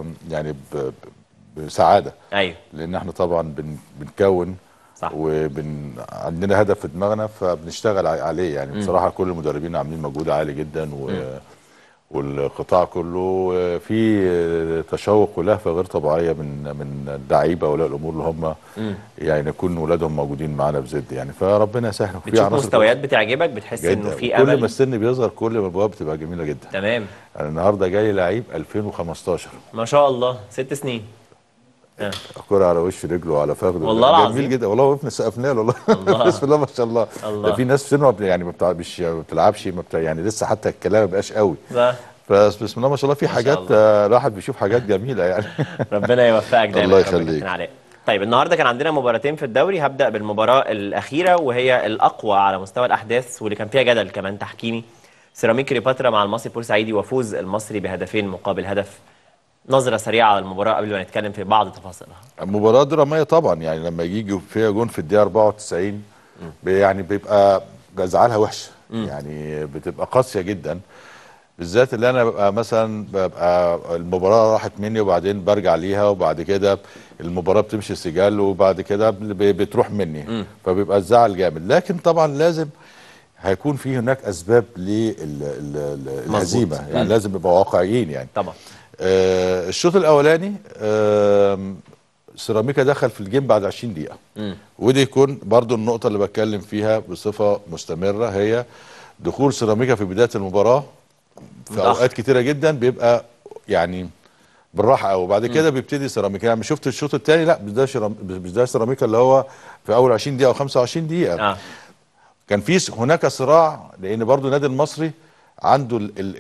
بسعاده. ايوه لان احنا طبعا بنكون صح، عندنا هدف في دماغنا فبنشتغل عليه يعني. بصراحه كل المدربين عاملين مجهود عالي جدا والقطاع كله في تشوق ولهفه غير طبيعيه من اللعيبه ولاء الامور اللي هم يعني يكون ولادهم موجودين معانا في زد يعني. فربنا يسهل. بتشوف مستويات بتعجبك؟ بتحس انه في امل؟ كل ما السن بيظهر كل ما الابواب بتبقى جميله جدا. تمام. انا النهارده جاي لعيب 2015 ما شاء الله 6 سنين. الكرة على وش رجله وعلى فخذه والله العظيم جميل جدا والله. وقفنا سقفنا له والله بسم الله ما شاء الله. في ناس في سنه يعني ما بتلعبش يعني لسه حتى الكلام ما بقاش قوي بس بسم الله ما شاء الله. في حاجات الواحد بيشوف حاجات جميله يعني. ربنا يوفقك دايما. الله يخليك. طيب النهارده كان عندنا مباراتين في الدوري. هبدا بالمباراه الاخيره وهي الاقوى على مستوى الاحداث واللي كان فيها جدل كمان تحكيمي، سيراميكا كليوباترا مع المصري بورسعيدي وفوز المصري بهدفين مقابل هدف. نظرة سريعة على المباراة قبل ما نتكلم في بعض تفاصيلها. مباراة درامية طبعا يعني. لما يجي فيها جون في الدقيقة 94 يعني بيبقى زعلها وحشه، يعني بتبقى قاسيه جدا، بالذات اللي انا ببقى مثلا المباراه راحت مني وبعدين برجع ليها وبعد كده المباراه بتمشي سجال وبعد كده بتروح مني، فبيبقى الزعل جامد. لكن طبعا لازم هيكون في هناك اسباب للهزيمه، يعني لازم نبقى واقعيين يعني. طبعا الشوط الاولاني سيراميكا دخل في الجيم بعد 20 دقيقه، ودي يكون برضو النقطه اللي بتكلم فيها بصفه مستمره، هي دخول سيراميكا في بدايه المباراه في اوقات كتيره جدا بيبقى يعني بالراحه قوي، وبعد كده بيبتدي سيراميكا. يعني شفت الشوط الثاني لا مش ده سيراميكا اللي هو في اول 20 دقيقه او 25 دقيقه. كان في هناك صراع، لان برضو النادي المصري عنده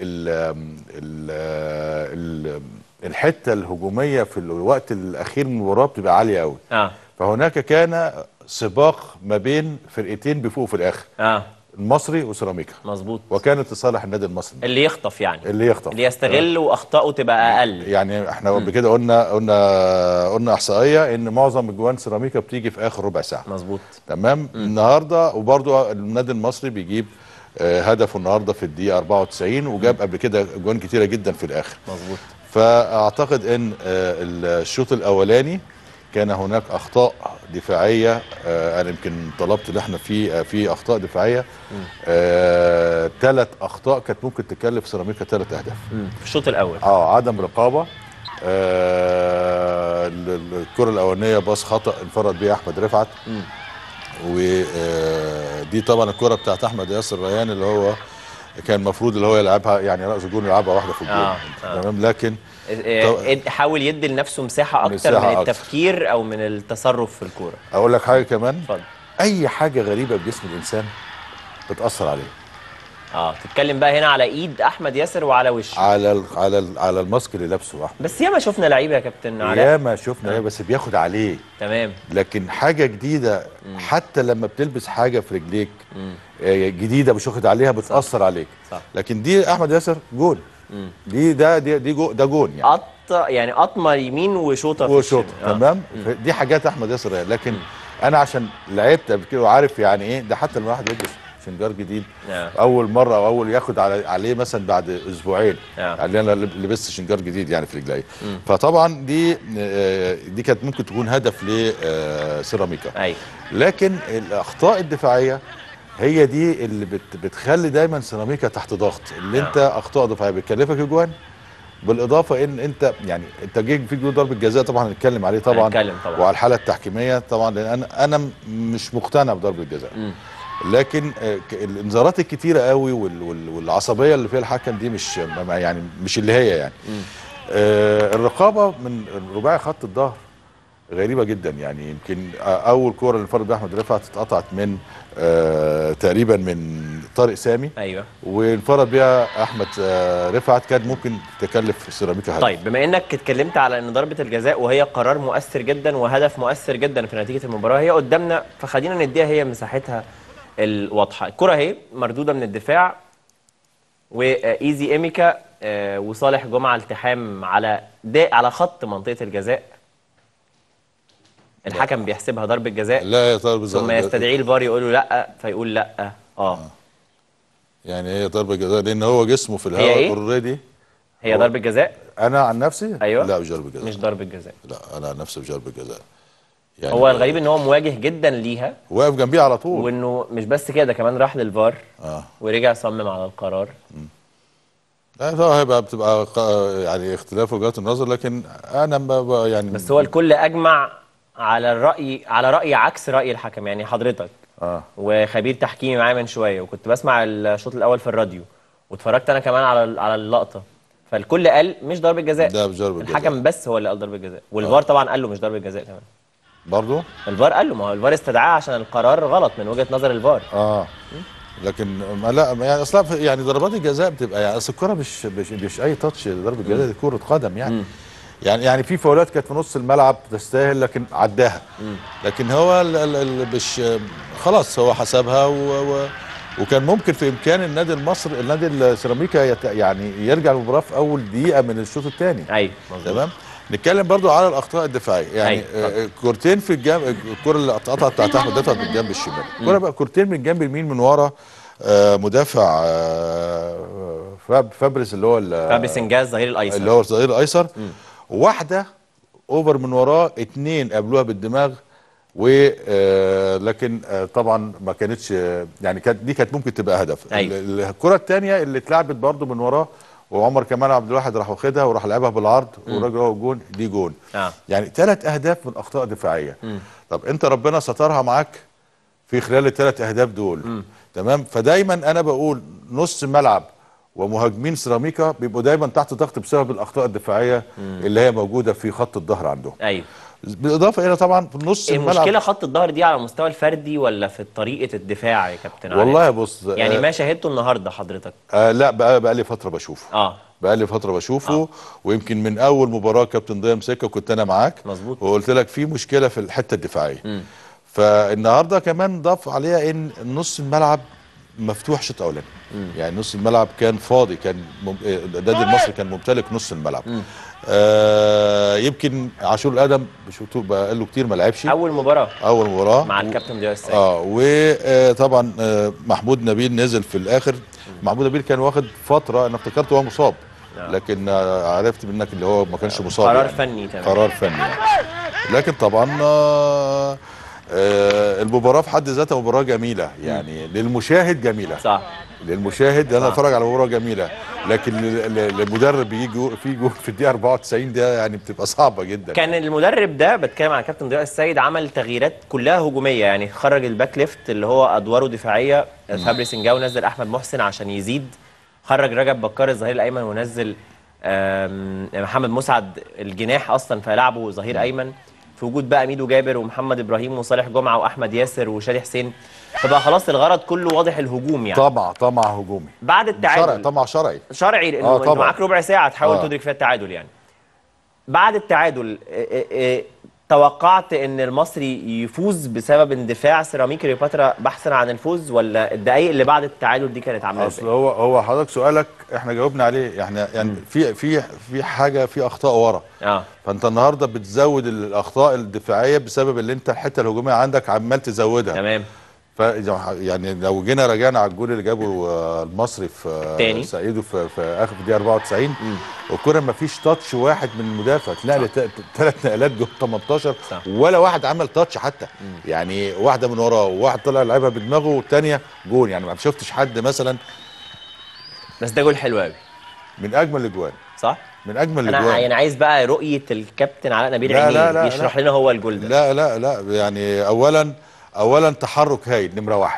الحته الهجوميه في الوقت الاخير من المباراه بتبقى عاليه قوي. فهناك كان سباق ما بين فرقتين بيفوقوا في الاخر، المصري وسيراميكا. مظبوط. وكانت لصالح النادي المصري اللي يخطف، يعني اللي يخطف، اللي يستغل واخطائه تبقى اقل. يعني احنا قبل كده قلنا احصائيه ان معظم اجوان سيراميكا بتيجي في اخر ربع ساعه. مظبوط. تمام. النهارده وبرضو النادي المصري بيجيب هدفه النهارده في الدقيقه 94 وجاب قبل كده اجوان كتيره جدا في الاخر. مظبوط. فاعتقد ان الشوط الاولاني كان هناك اخطاء دفاعيه، انا يمكن طلبت ان احنا في اخطاء دفاعيه، 3 اخطاء كانت ممكن تكلف سيراميكا 3 اهداف في الشوط الاول. عدم رقابه، الكره الاولانيه باص خطا انفرد بيها احمد رفعت، ودي طبعا الكره بتاعت احمد ياسر ريان اللي هو كان المفروض اللي هو يلعبها، يعني رأس جون يلعبها واحده في الجون. تمام. لكن حاول يدي لنفسه مساحه اكتر من التفكير او من التصرف في الكوره. اقول لك حاجه كمان، اتفضل. اي حاجه غريبه بجسم الانسان بتاثر عليه. تتكلم بقى هنا على ايد احمد ياسر وعلى وشه، على الماسك اللي لابسه احمد. بس ياما شفنا لعيبه يا كابتن علاء، ياما شفنا بس بياخد عليه. تمام. لكن حاجه جديده، حتى لما بتلبس حاجه في رجليك جديده مش واخد عليها بتاثر عليك. صح. لكن دي احمد ياسر جون، ده جون يعني قطمه يمين وشوطه تمام. دي حاجات احمد ياسر. لكن انا عشان لعبت قبل كده وعارف يعني ايه ده، حتى لما واحد يلبس شنجار جديد اول مره او اول ياخد عليه مثلا بعد اسبوعين، يعني انا لبست شنجار جديد يعني في رجلي. فطبعا دي كانت ممكن تكون هدف لسيراميكا. لكن الاخطاء الدفاعيه هي دي اللي بتخلي دايما سيراميكا تحت ضغط، اللي انت اخطاء دفاعيه بتكلفك اجوان، بالاضافه ان انت يعني انت جيت فيك ضربه جزاء طبعا هنتكلم عليه طبعا، وعلى الحاله التحكيميه طبعا، لان انا مش مقتنع بضربه الجزاء. لكن الانذارات الكتيره قوي والعصبيه اللي فيها الحكم دي مش اللي هي يعني. الرقابه من رباعي خط الظهر غريبه جدا، يعني يمكن اول كوره اللي انفرد بيها احمد رفعت اتقطعت من تقريبا من طارق سامي. ايوه. وانفرد بيها احمد رفعت كان ممكن تكلف سيراميكا هدف. طيب بما انك اتكلمت على ان ضربه الجزاء وهي قرار مؤثر جدا وهدف مؤثر جدا في نتيجه المباراه هي قدامنا، فخلينا نديها هي مساحتها الواضحه. الكره اهي مردوده من الدفاع، وايزي ايميكا وصالح جمعه التحام على خط منطقه الجزاء. الحكم بيحسبها ضربه جزاء، لا ضربه جزاء، ثم يستدعيه الفار يقول له لا، فيقول لا. يعني هي ضربه جزاء لان هو جسمه في الهواء اوريدي. هي ضربه جزاء؟ انا عن نفسي ايوه لا مش ضربه جزاء، مش ضربه جزاء. لا انا عن نفسي مش ضربه جزاء. يعني هو الغريب ان هو مواجه جدا ليها، واقف جنبيه على طول، وانه مش بس كده، كمان راح للفار ورجع صمم على القرار. لا هيبقى بتبقى يعني اختلاف وجهات النظر، لكن انا يعني بس هو الكل اجمع على رأي عكس رأي الحكم. يعني حضرتك وخبير تحكيمي معايا من شويه، وكنت بسمع الشوط الاول في الراديو، واتفرجت انا كمان على اللقطه، فالكل قال مش ضربه جزاء. ده مش ضربه جزاء، الحكم بس هو اللي قال ضربه جزاء، والفار طبعا قال له مش ضربه جزاء كمان. برضه الفار قال له، ما هو الفار استدعاه عشان القرار غلط من وجهه نظر الفار. لكن لا يعني اصلا يعني ضربات الجزاء بتبقى يعني اصل الكوره مش اي تاتش ضربه جزاء، دي كره قدم يعني. يعني في فاولات كانت في نص الملعب تستاهل لكن عداها، لكن هو مش خلاص هو حسبها وكان ممكن في امكان النادي المصري السيراميكا يعني يرجع المباراه في اول دقيقه من الشوط الثاني. ايوه تمام. نتكلم برضو على الاخطاء الدفاعيه يعني كورتين في الجنب، الكره اللي اتقطعت بتاعت احمد دفعت من الجنب الشمال، الكره بقى كورتين من الجنب اليمين من ورا مدافع فابريس اللي هو فابريس انجاز الظهير الايسر اللي هو الظهير الايسر، واحده اوفر من وراه، اتنين قابلوها بالدماغ لكن طبعا ما كانتش يعني دي كانت ممكن تبقى هدف. الكره الثانيه اللي اتلعبت برضو من وراه وعمر كمال عبد الواحد راح واخدها وراح لعبها بالعرض والراجل هو جون، دي جون. يعني 3 اهداف من اخطاء دفاعيه. طب انت ربنا سترها معاك في خلال ال3 اهداف دول. تمام. فدايما انا بقول نص ملعب ومهاجمين سيراميكا بيبقوا دايما تحت ضغط بسبب الاخطاء الدفاعيه اللي هي موجوده في خط الظهر عندهم. ايوه. بالاضافه الى طبعا في نص الملعب. المشكله خط الظهر دي على المستوى الفردي ولا في طريقه الدفاع يا كابتن علي؟ والله بص يعني ما شاهدته النهارده حضرتك؟ لا بقى لي فتره بشوفه. بقى لي فتره بشوفه ويمكن من اول مباراه كابتن ضياء مسكه كنت انا معاك. مظبوط. وقلت لك في مشكله في الحته الدفاعيه. فالنهارده كمان ضاف عليها ان نص الملعب مفتوح شوط اولاني. يعني نص الملعب كان فاضي، كان النادي المصري كان ممتلك نص الملعب. يمكن عاشور الادم بقى له كتير ما لعبش. اول مباراه مع الكابتن ضياء السيد. وطبعا محمود نبيل نزل في الاخر. محمود نبيل كان واخد فتره، انا افتكرته هو مصاب لكن عرفت منك اللي هو ما كانش مصاب. قرار يعني فني تمام. قرار فني يعني. لكن طبعا المباراه في حد ذاتها مباراه جميله يعني للمشاهد جميله. صح. للمشاهد انا اتفرج على مباراه جميله، لكن للمدرب يجي في جول في الدقيقه 94 ده يعني بتبقى صعبه جدا. كان المدرب ده بتكلم عن كابتن ضياء السيد عمل تغييرات كلها هجوميه، يعني خرج الباك ليفت اللي هو ادواره دفاعيه فابريس انجاو، نزل احمد محسن عشان يزيد، خرج رجب بكار الظهير الايمن ونزل محمد مسعد الجناح اصلا فلعبه ظهير ايمن، في وجود بقى ميدو جابر ومحمد ابراهيم وصالح جمعه واحمد ياسر وشادي حسين، فبقى خلاص الغرض كله واضح الهجوم يعني. طمع هجومي بعد التعادل. طمع شرعي لانه معاك ربع ساعه تحاول تدرك فيها التعادل يعني. بعد التعادل توقعت ان المصري يفوز بسبب اندفاع سيراميكا كليوباترا بحثا عن الفوز، ولا الدقائق اللي بعد التعادل دي كانت عامله ازاي؟ اصل هو حضرتك سؤالك احنا جاوبنا عليه، احنا يعني في حاجه، في اخطاء ورا. فانت النهارده بتزود الاخطاء الدفاعيه بسبب اللي انت الحته الهجوميه عندك عمال تزودها. تمام. يعني لو جينا رجعنا على الجول اللي جابه المصري في سعيده في اخر الدقيقه 94 والكره ما فيش تاتش واحد من المدافع، اتنقل 3 نقلات جوه 18 ولا واحد عمل تاتش حتى. يعني واحده من وراه وواحد طلع لعبها بدماغه والثانيه جول، يعني ما شفتش حد مثلا. بس ده جول حلو قوي، من اجمل الاجوان. صح؟ من اجمل الاجوان. انا عايز بقى رؤيه الكابتن علاء نبيل عينيه يشرح لنا هو الجول ده. لا يعني اولا تحرك هايل نمره 1.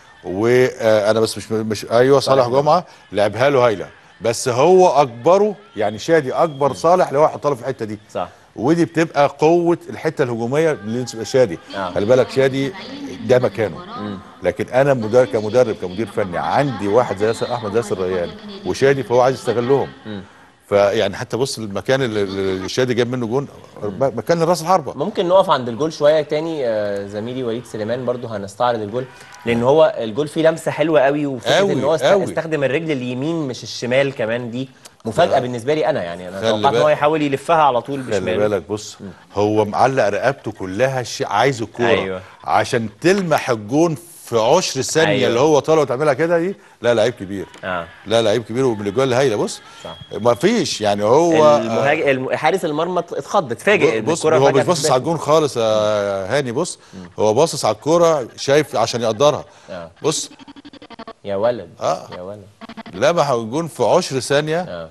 وانا بس مش ايوه صالح جمعه لعبها له هايله، بس هو اكبره يعني شادي اكبر صالح اللي هو يحطها له في الحته دي. صح. ودي بتبقى قوه الحته الهجوميه اللي تبقى شادي. خلي بالك شادي ده مكانه. لكن انا كمدرب كمدير فني عندي واحد زي احمد ياسر ريان وشادي، فهو عايز يستغلهم. فيعني حتى بص المكان اللي شادي جاب منه جون مكان راس الحربه. ممكن نقف عند الجول شويه تاني زميلي وليد سليمان، برضو هنستعرض الجول لان هو الجول فيه لمسه حلوه قوي، وفكره ان هو استخدم الرجل اليمين مش الشمال كمان، دي مفاجاه بالنسبه لي انا. يعني انا توقعت ان هو يحاول يلفها على طول بشماله. خلي بالك بص هو معلق رقبته كلها عايز الكوره عشان تلمح الجون في 10 ثانيه اللي هو طالع وتعملها كده دي. لا لعيب كبير. لا لعيب كبير ومن الاجوال الهايله. بص ما فيش يعني هو حارس المرمى اتخض اتفاجئ. بص هو مش باصص على الجون خالص يا هاني. بص هو باصص على الكوره شايف عشان يقدرها. بص يا ولد يا ولد لمح الجون في 10 ثانيه.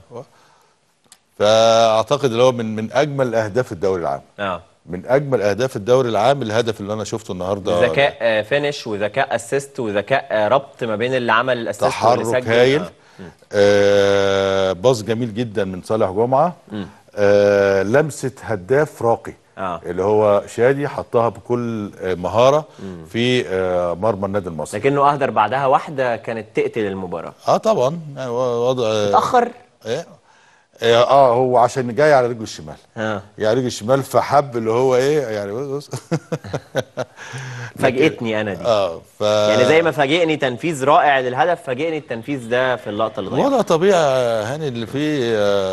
فاعتقد اللي هو من اجمل اهداف الدوري العام. من اجمل اهداف الدوري العام الهدف اللي انا شفته النهارده. ذكاء فينش وذكاء اسيست وذكاء ربط ما بين اللي عمل الاسيست واللي سجل. تحرك هايل. باص جميل جدا من صالح جمعه. لمسه هداف راقي. اللي هو شادي حطها بكل مهاره في مرمى النادي المصري، لكنه اهدر بعدها واحده كانت تقتل المباراه. طبعا يعني وضع اتاخر. هو عشان جاي على رجله الشمال. يعني رجله الشمال فحب اللي هو ايه يعني بص فاجئتني انا دي. يعني زي ما فاجئني تنفيذ رائع للهدف، فاجئني التنفيذ ده في اللقطه اللي ضيعها. وضع طبيعي هاني اللي فيه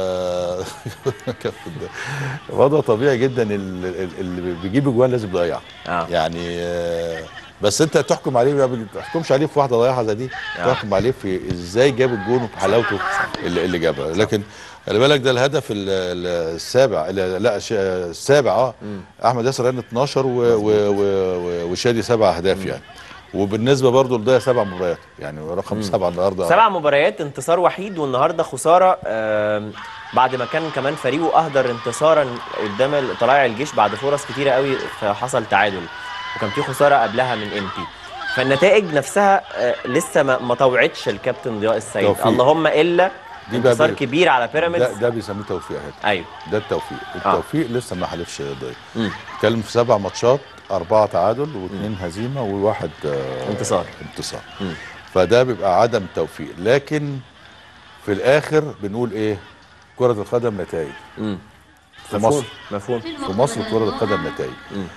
وضع طبيعي جدا، اللي بيجيب اجوان لازم يضيع. يعني بس انت تحكم عليه، ما تحكمش عليه في واحده ضيعها زي دي، تحكم عليه في ازاي جاب الجون وفي حلاوته اللي جابها. لكن خلي بالك ده الهدف السابع، لا السابع. احمد ياسر رن 12 وشادي 7 اهداف يعني. وبالنسبه برضه لضيع 7 مباريات، يعني رقم 7 النهارده. 7 مباريات، انتصار وحيد، والنهارده خساره بعد ما كان كمان فريقه اهدر انتصارا قدام طلائع الجيش بعد فرص كتيره قوي، فحصل تعادل، وكان في خساره قبلها من MP. فالنتائج نفسها لسه ما طوعتش الكابتن ضياء السيد توفيق. اللهم الا انتصار كبير على بيراميدز. ده بيسموه توفيق. ايوه ده التوفيق لسه ما حلفش ضياء. اتكلم في 7 ماتشات، 4 تعادل و2 هزيمه و1 انتصار. فده بيبقى عدم توفيق. لكن في الاخر بنقول ايه؟ كرة القدم نتائج. في مصر مفهوم. في مصر كرة القدم نتائج.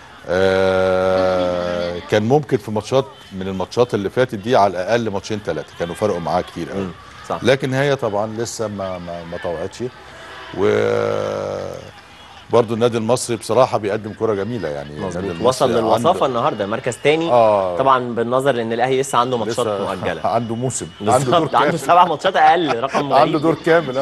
كان ممكن في ماتشات من الماتشات اللي فاتت دي على الاقل ماتشين 3 كانوا فرقوا معاه كتير قوي. لكن هي طبعا لسه ما طوعتش. برضه النادي المصري بصراحه بيقدم كره جميله يعني. وصل للوصافه النهارده مركز تاني. طبعا بالنظر لان الاهلي لسه عنده ماتشات مؤجله، عنده موسم، عنده 7 ماتشات اقل، رقم غريب. عنده دور كامل.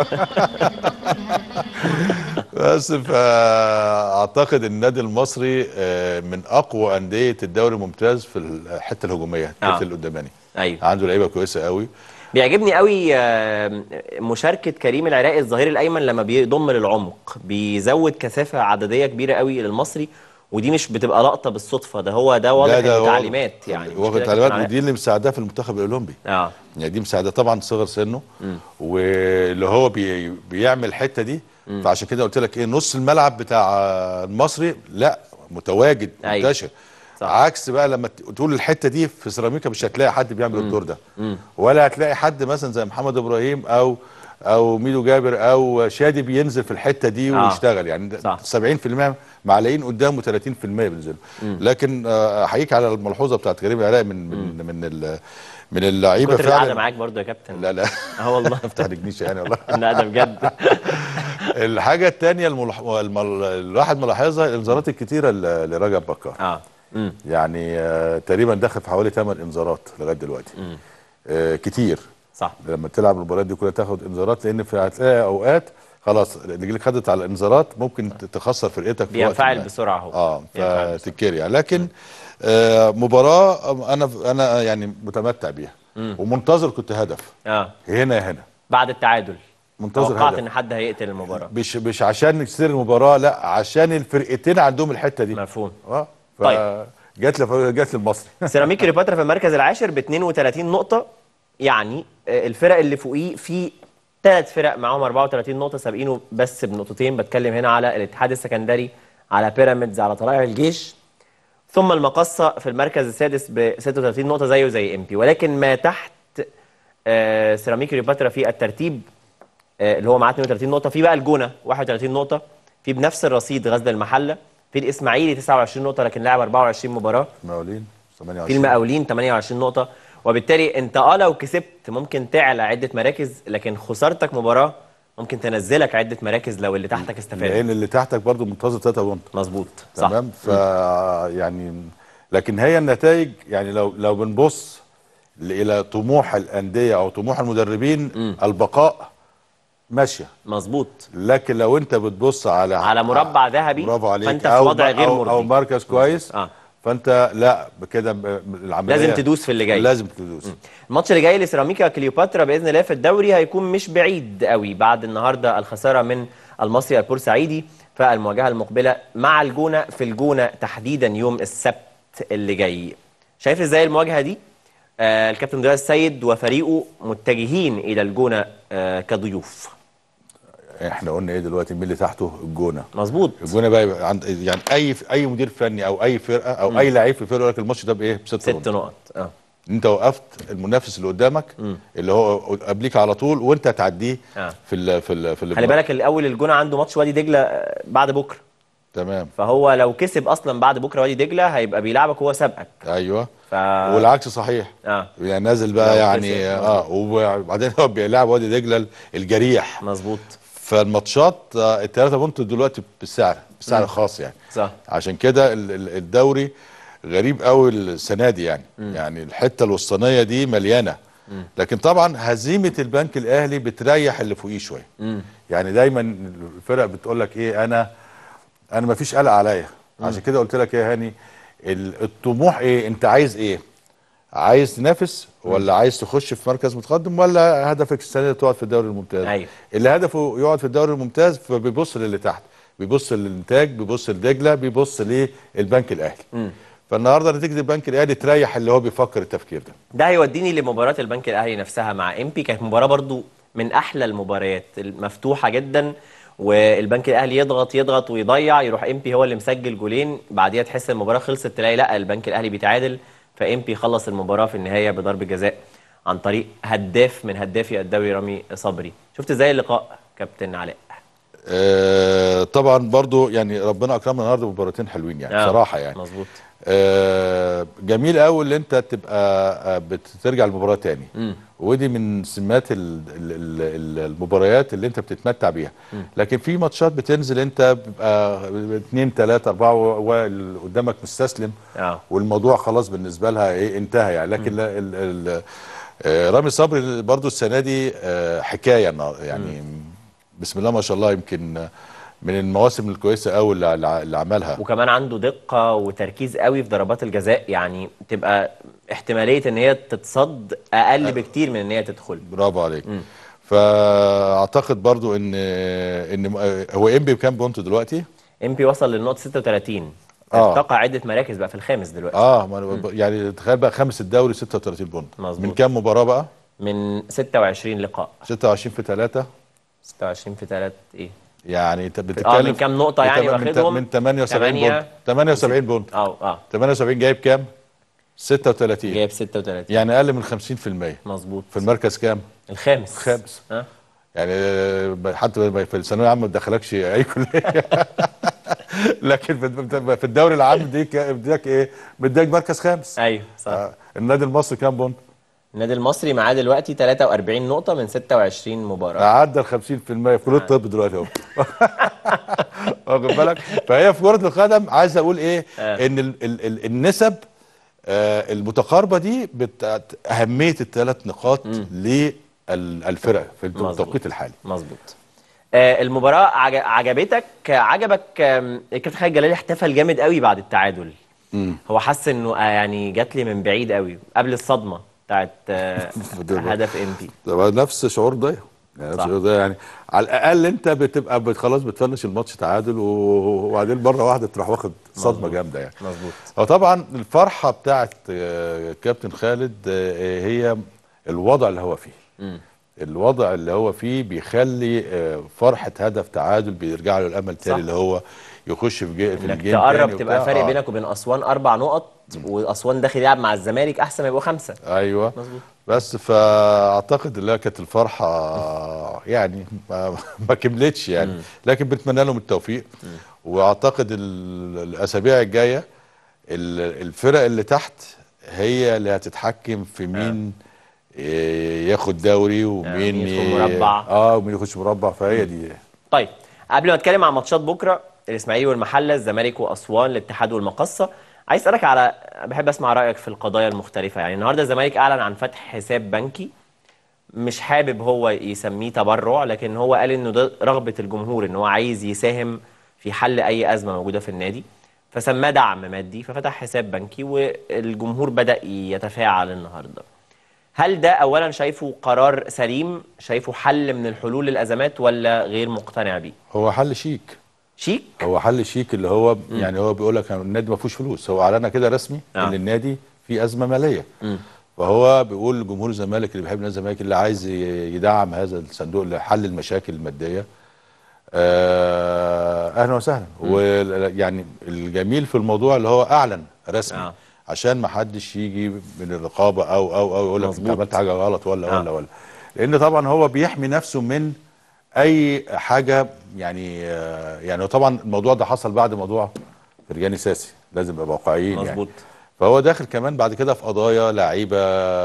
بس فاعتقد النادي المصري من اقوى انديه الدوري الممتاز في الحته الهجوميه، الحته القداماني. ايوه عنده لعيبه كويسه قوي. بيعجبني قوي مشاركه كريم العراقي الظهير الايمن لما بيضم للعمق، بيزود كثافه عدديه كبيره قوي للمصري، ودي مش بتبقى لقطه بالصدفه، ده واضح انه تعليمات يعني. واخد تعليمات، ودي اللي مساعداه في المنتخب الاولمبي. يعني دي مساعده طبعا صغر سنه، واللي هو بيعمل الحته دي. فعشان كده قلت لك ايه، نص الملعب بتاع المصري لا متواجد منتشر. عكس بقى لما تقول الحته دي في سيراميكا مش هتلاقي حد بيعمل الدور ده، ولا هتلاقي حد مثلا زي محمد ابراهيم او ميدو جابر او شادي بينزل في الحته دي ويشتغل يعني. 70% معلقين قدامه، 30% بينزلوا. لكن احييك على الملحوظه بتاعت كريم العراقي من اللعيبه فعلا. كنت قاعده معاك برضه يا كابتن. لا والله ما بتحرجنيش يعني والله. لا ده بجد. الحاجه الثانيه الواحد ملاحظها الانذارات الكتيره لرجب بكار. يعني تقريبا دخل في حوالي 8 انذارات لغايه دلوقتي. كتير. صح. لما تلعب المباريات دي كلها تاخد انذارات، لان هتلاقي اوقات خلاص رجليك خدت على الانذارات ممكن تخسر فرقتك في وقت بينفعل بسرعه اهو. فتكري يعني. لكن مباراه انا يعني متمتع بيها ومنتظر كنت هدف. هنا بعد التعادل منتظر توقعت ان حد هيقتل المباراه، مش عشان نكسر المباراه، لا عشان الفرقتين عندهم الحته دي. مفهوم. طيب جات للمصري. سيراميكا كليوباترا في المركز العاشر ب 32 نقطه. يعني الفرق اللي فوقيه في 3 فرق معاهم 34 نقطه سابقينه بس بنقطتين. بتكلم هنا على الاتحاد السكندري، على بيراميدز، على طلائع الجيش، ثم المقصه في المركز السادس ب 36 نقطه زيه زي MP. ولكن ما تحت سيراميكا كليوباترا في الترتيب اللي هو معاه 32 نقطه، في بقى الجونه 31 نقطه، في بنفس الرصيد غزل المحله، في الاسماعيلي 29 نقطه لكن لعب 24 مباراه، المقاولين 28، في المقاولين 28 نقطه. وبالتالي انت لو كسبت ممكن تعلى عده مراكز، لكن خسارتك مباراه ممكن تنزلك عده مراكز لو اللي تحتك استفاد، لان اللي تحتك برضو منتظر 3 بونت. مظبوط تمام. يعني لكن هي النتائج يعني لو بنبص الى طموح الانديه او طموح المدربين البقاء ماشيه مظبوط. لكن لو انت بتبص على مربع ذهبي فانت في وضع غير مرضي او مركز كويس فانت لا كده العمليه لازم تدوس في اللي جاي، لازم تدوس. الماتش اللي جاي لسيراميكا كليوباترا باذن الله في الدوري هيكون مش بعيد قوي بعد النهارده الخساره من المصري البورسعيدي. فالمواجهه المقبله مع الجونه في الجونه تحديدا يوم السبت اللي جاي. شايف ازاي المواجهه دي؟ الكابتن ضياء السيد وفريقه متجهين الى الجونه كضيوف. احنا قلنا ايه دلوقتي؟ مين اللي تحته؟ الجونه. مظبوط. الجونه بقى يبقى عند يعني اي مدير فني او اي فرقه او اي لعيب في فرقه يقول لك الماتش ده بايه؟ ب6 نقط. انت وقفت المنافس اللي قدامك اللي هو قبليك على طول وانت هتعديه في خلي بالك الاول الجونه عنده ماتش وادي دجله بعد بكره. تمام. فهو لو كسب اصلا بعد بكره وادي دجله هيبقى بيلعبك وهو سابقك. ايوه. والعكس صحيح. يعني نازل بقى يعني وبعدين هو بيلعب وادي دجله الجريح. مظبوط. فالماتشات الثلاثه بونت دلوقتي بالسعر الخاص يعني. صح. عشان كده الدوري غريب قوي السنه دي يعني. يعني الحته الوسطانيه دي مليانه. لكن طبعا هزيمه البنك الاهلي بتريح اللي فوقيه شويه. يعني دايما الفرق بتقول لك ايه، انا ما فيش قلق عليا. عشان كده قلت لك ايه يا هاني، الطموح ايه؟ انت عايز ايه؟ عايز تنافس ولا عايز تخش في مركز متقدم، ولا هدفك السنه دي تقعد في الدوري الممتاز؟ أيوة. اللي هدفه يقعد في الدوري الممتاز فبيبص للي تحت، بيبص للانتاج، بيبص لدجله، بيبص للبنك الاهلي. فالنهارده نتيجه البنك الاهلي تريح اللي هو بيفكر التفكير ده. ده هيوديني لمباراه البنك الاهلي نفسها مع امبي. كانت مباراه برضو من احلى المباريات، المفتوحه جدا، والبنك الاهلي يضغط ويضيع، يروح امبي هو اللي مسجل جولين، بعديها تحس المباراه خلصت تلاقي لا البنك الاهلي بيتعادل، فامبي خلص المباراه في النهايه بضرب جزاء عن طريق هداف من هدافي الدوري رامي صبري. شفت ازاي اللقاء كابتن علاء؟ طبعا برضو يعني ربنا اكرمنا النهارده بمباراتين حلوين يعني بصراحه يعني. مظبوط. جميل قوي اللي انت تبقى بترجع المباراه تاني. ودي من سمات المباريات اللي انت بتتمتع بيها. لكن في ماتشات بتنزل انت بيبقى 2 3 4 واللي قدامك مستسلم والموضوع خلاص بالنسبه لها ايه انتهى يعني. لكن رامي صبري برضو السنه دي حكايه يعني. بسم الله ما شاء الله، يمكن من المواسم الكويسه قوي اللي عملها. وكمان عنده دقه وتركيز قوي في ضربات الجزاء، يعني تبقى احتماليه ان هي تتصد اقل بكتير من ان هي تدخل. برافو عليك. فاعتقد برضو ان هو امبي بكام بونت دلوقتي؟ امبي وصل للنقطه 36. ارتقى عده مراكز بقى في الخامس دلوقتي. يعني تخيل بقى خامس الدوري 36 بونت. مظبوط. من كام مباراه بقى؟ من 26 لقاء. 26 في 3. 26 في 3 ايه؟ يعني انت بتتكلم من كام نقطه يعني واخدهم؟ من 78 بونت. 78 بونت. 78 جايب كام؟ 36. جايب 36 يعني اقل من 50%. مظبوط. في المركز كام؟ الخامس. يعني حتى في الثانويه العامه ما تدخلكش اي كليه. لكن في الدوري العام بدك ايه؟ بدك مركز خامس. ايوه صح. النادي المصري كام بونت؟ النادي المصري معاه دلوقتي 43 نقطة من 26 مباراة. عدى ال 50% في كلية الطب دلوقتي اهو. واخد بالك؟ فهي في كرة القدم عايز اقول ايه؟ ان النسب المتقاربة دي أهمية الثلاث نقاط للفرق في التوقيت الحالي. مظبوط. المباراة عجبك كابتن خالد جلال احتفل جامد قوي بعد التعادل. هو حس انه يعني جات لي من بعيد قوي قبل الصدمة بتاعت هدف امبي. نفس شعور ده يعني. نفس شعور ده يعني. على الاقل انت بتبقى خلاص بتفنش الماتش تعادل وبعدين مره واحده تروح واخد صدمه جامده يعني. مظبوط. وطبعا الفرحه بتاعت كابتن خالد هي الوضع اللي هو فيه. الوضع اللي هو فيه بيخلي فرحه هدف تعادل بيرجع له الامل تاني اللي هو يخش في الجيم تقرب تبقى فارق بينك وبين اسوان 4 نقط واسوان داخل يلعب مع الزمالك احسن ما يبقوا 5. ايوه مظبوط. بس فاعتقد ان كانت الفرحه يعني ما كملتش يعني. لكن بنتمنى لهم التوفيق. واعتقد الاسابيع الجايه الفرق اللي تحت هي اللي هتتحكم في مين ياخد دوري ومين يدخل مربع ومين يخش مربع. فهي دي. طيب قبل ما اتكلم عن ماتشات بكره الاسماعيلي والمحله، الزمالك واسوان، الاتحاد والمقصه، عايز اسالك على بحب اسمع رايك في القضايا المختلفه. يعني النهارده الزمالك اعلن عن فتح حساب بنكي، مش حابب هو يسميه تبرع، لكن هو قال انه ده رغبه الجمهور ان هو عايز يساهم في حل اي ازمه موجوده في النادي، فسماه دعم مادي، ففتح حساب بنكي والجمهور بدا يتفاعل النهارده. هل ده اولا شايفه قرار سليم، شايفه حل من الحلول للازمات، ولا غير مقتنع بيه؟ هو حل شيك. هو حل شيك اللي هو يعني هو بيقول لك النادي ما فيهوش فلوس. هو اعلنها كده رسمي ان النادي فيه ازمه ماليه. فهو بيقول لجمهور الزمالك اللي بيحب نادي الزمالك اللي عايز يدعم هذا الصندوق لحل المشاكل الماديه اهلا وسهلا. ويعني الجميل في الموضوع اللي هو اعلن رسمي عشان ما حدش يجي من الرقابه او يقول لك انت عملت حاجه غلط ولا لان طبعا هو بيحمي نفسه من اي حاجه يعني طبعا الموضوع ده حصل بعد موضوع فرجاني ساسي، لازم نبقى واقعيين يعني. فهو داخل كمان بعد كده في قضايا لعيبه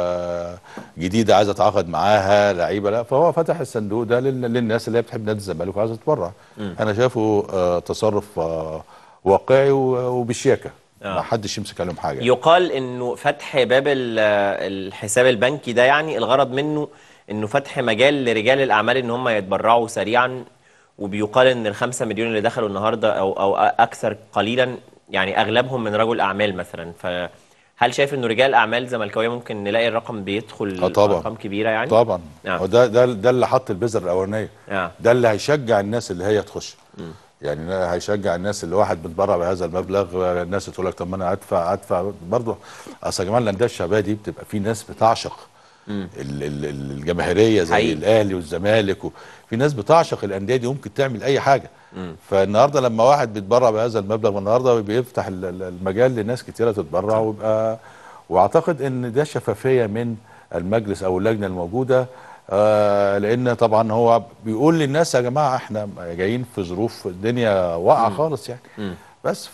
جديده عايزه تتعاقد معاها، لعيبه لا، فهو فتح الصندوق ده للناس اللي هي بتحب نادي الزمالك وعايزه تتبرع. انا شايفه تصرف واقعي وبشياكه، ما حدش يمسك عليهم حاجه. يقال انه فتح باب الحساب البنكي ده يعني الغرض منه انه فتح مجال لرجال الاعمال ان هم يتبرعوا سريعا، وبيقال ان ال5 مليون اللي دخلوا النهارده او اكثر قليلا يعني اغلبهم من رجل اعمال مثلا. فهل شايف انه رجال اعمال زملكاويه ممكن نلاقي الرقم بيدخل طبعا ارقام كبيره يعني؟ طبعا. ده اللي حط البذره الاولانيه. ده اللي هيشجع الناس اللي هي تخش. يعني هيشجع الناس اللي واحد بيتبرع بهذا المبلغ، الناس تقول لك طب ما انا ادفع برضه. اصل يا جماعه الانديه الشعبيه دي بتبقى في ناس بتعشق الجماهيريه زي الاهلي والزمالك، في ناس بتعشق الانديه دي وممكن تعمل اي حاجه. فالنهارده لما واحد بيتبرع بهذا المبلغ النهارده بيفتح المجال لناس كتيره تتبرع، واعتقد ان ده شفافيه من المجلس او اللجنه الموجوده. لان طبعا هو بيقول للناس يا جماعه احنا جايين في ظروف الدنيا واقعه خالص يعني. بس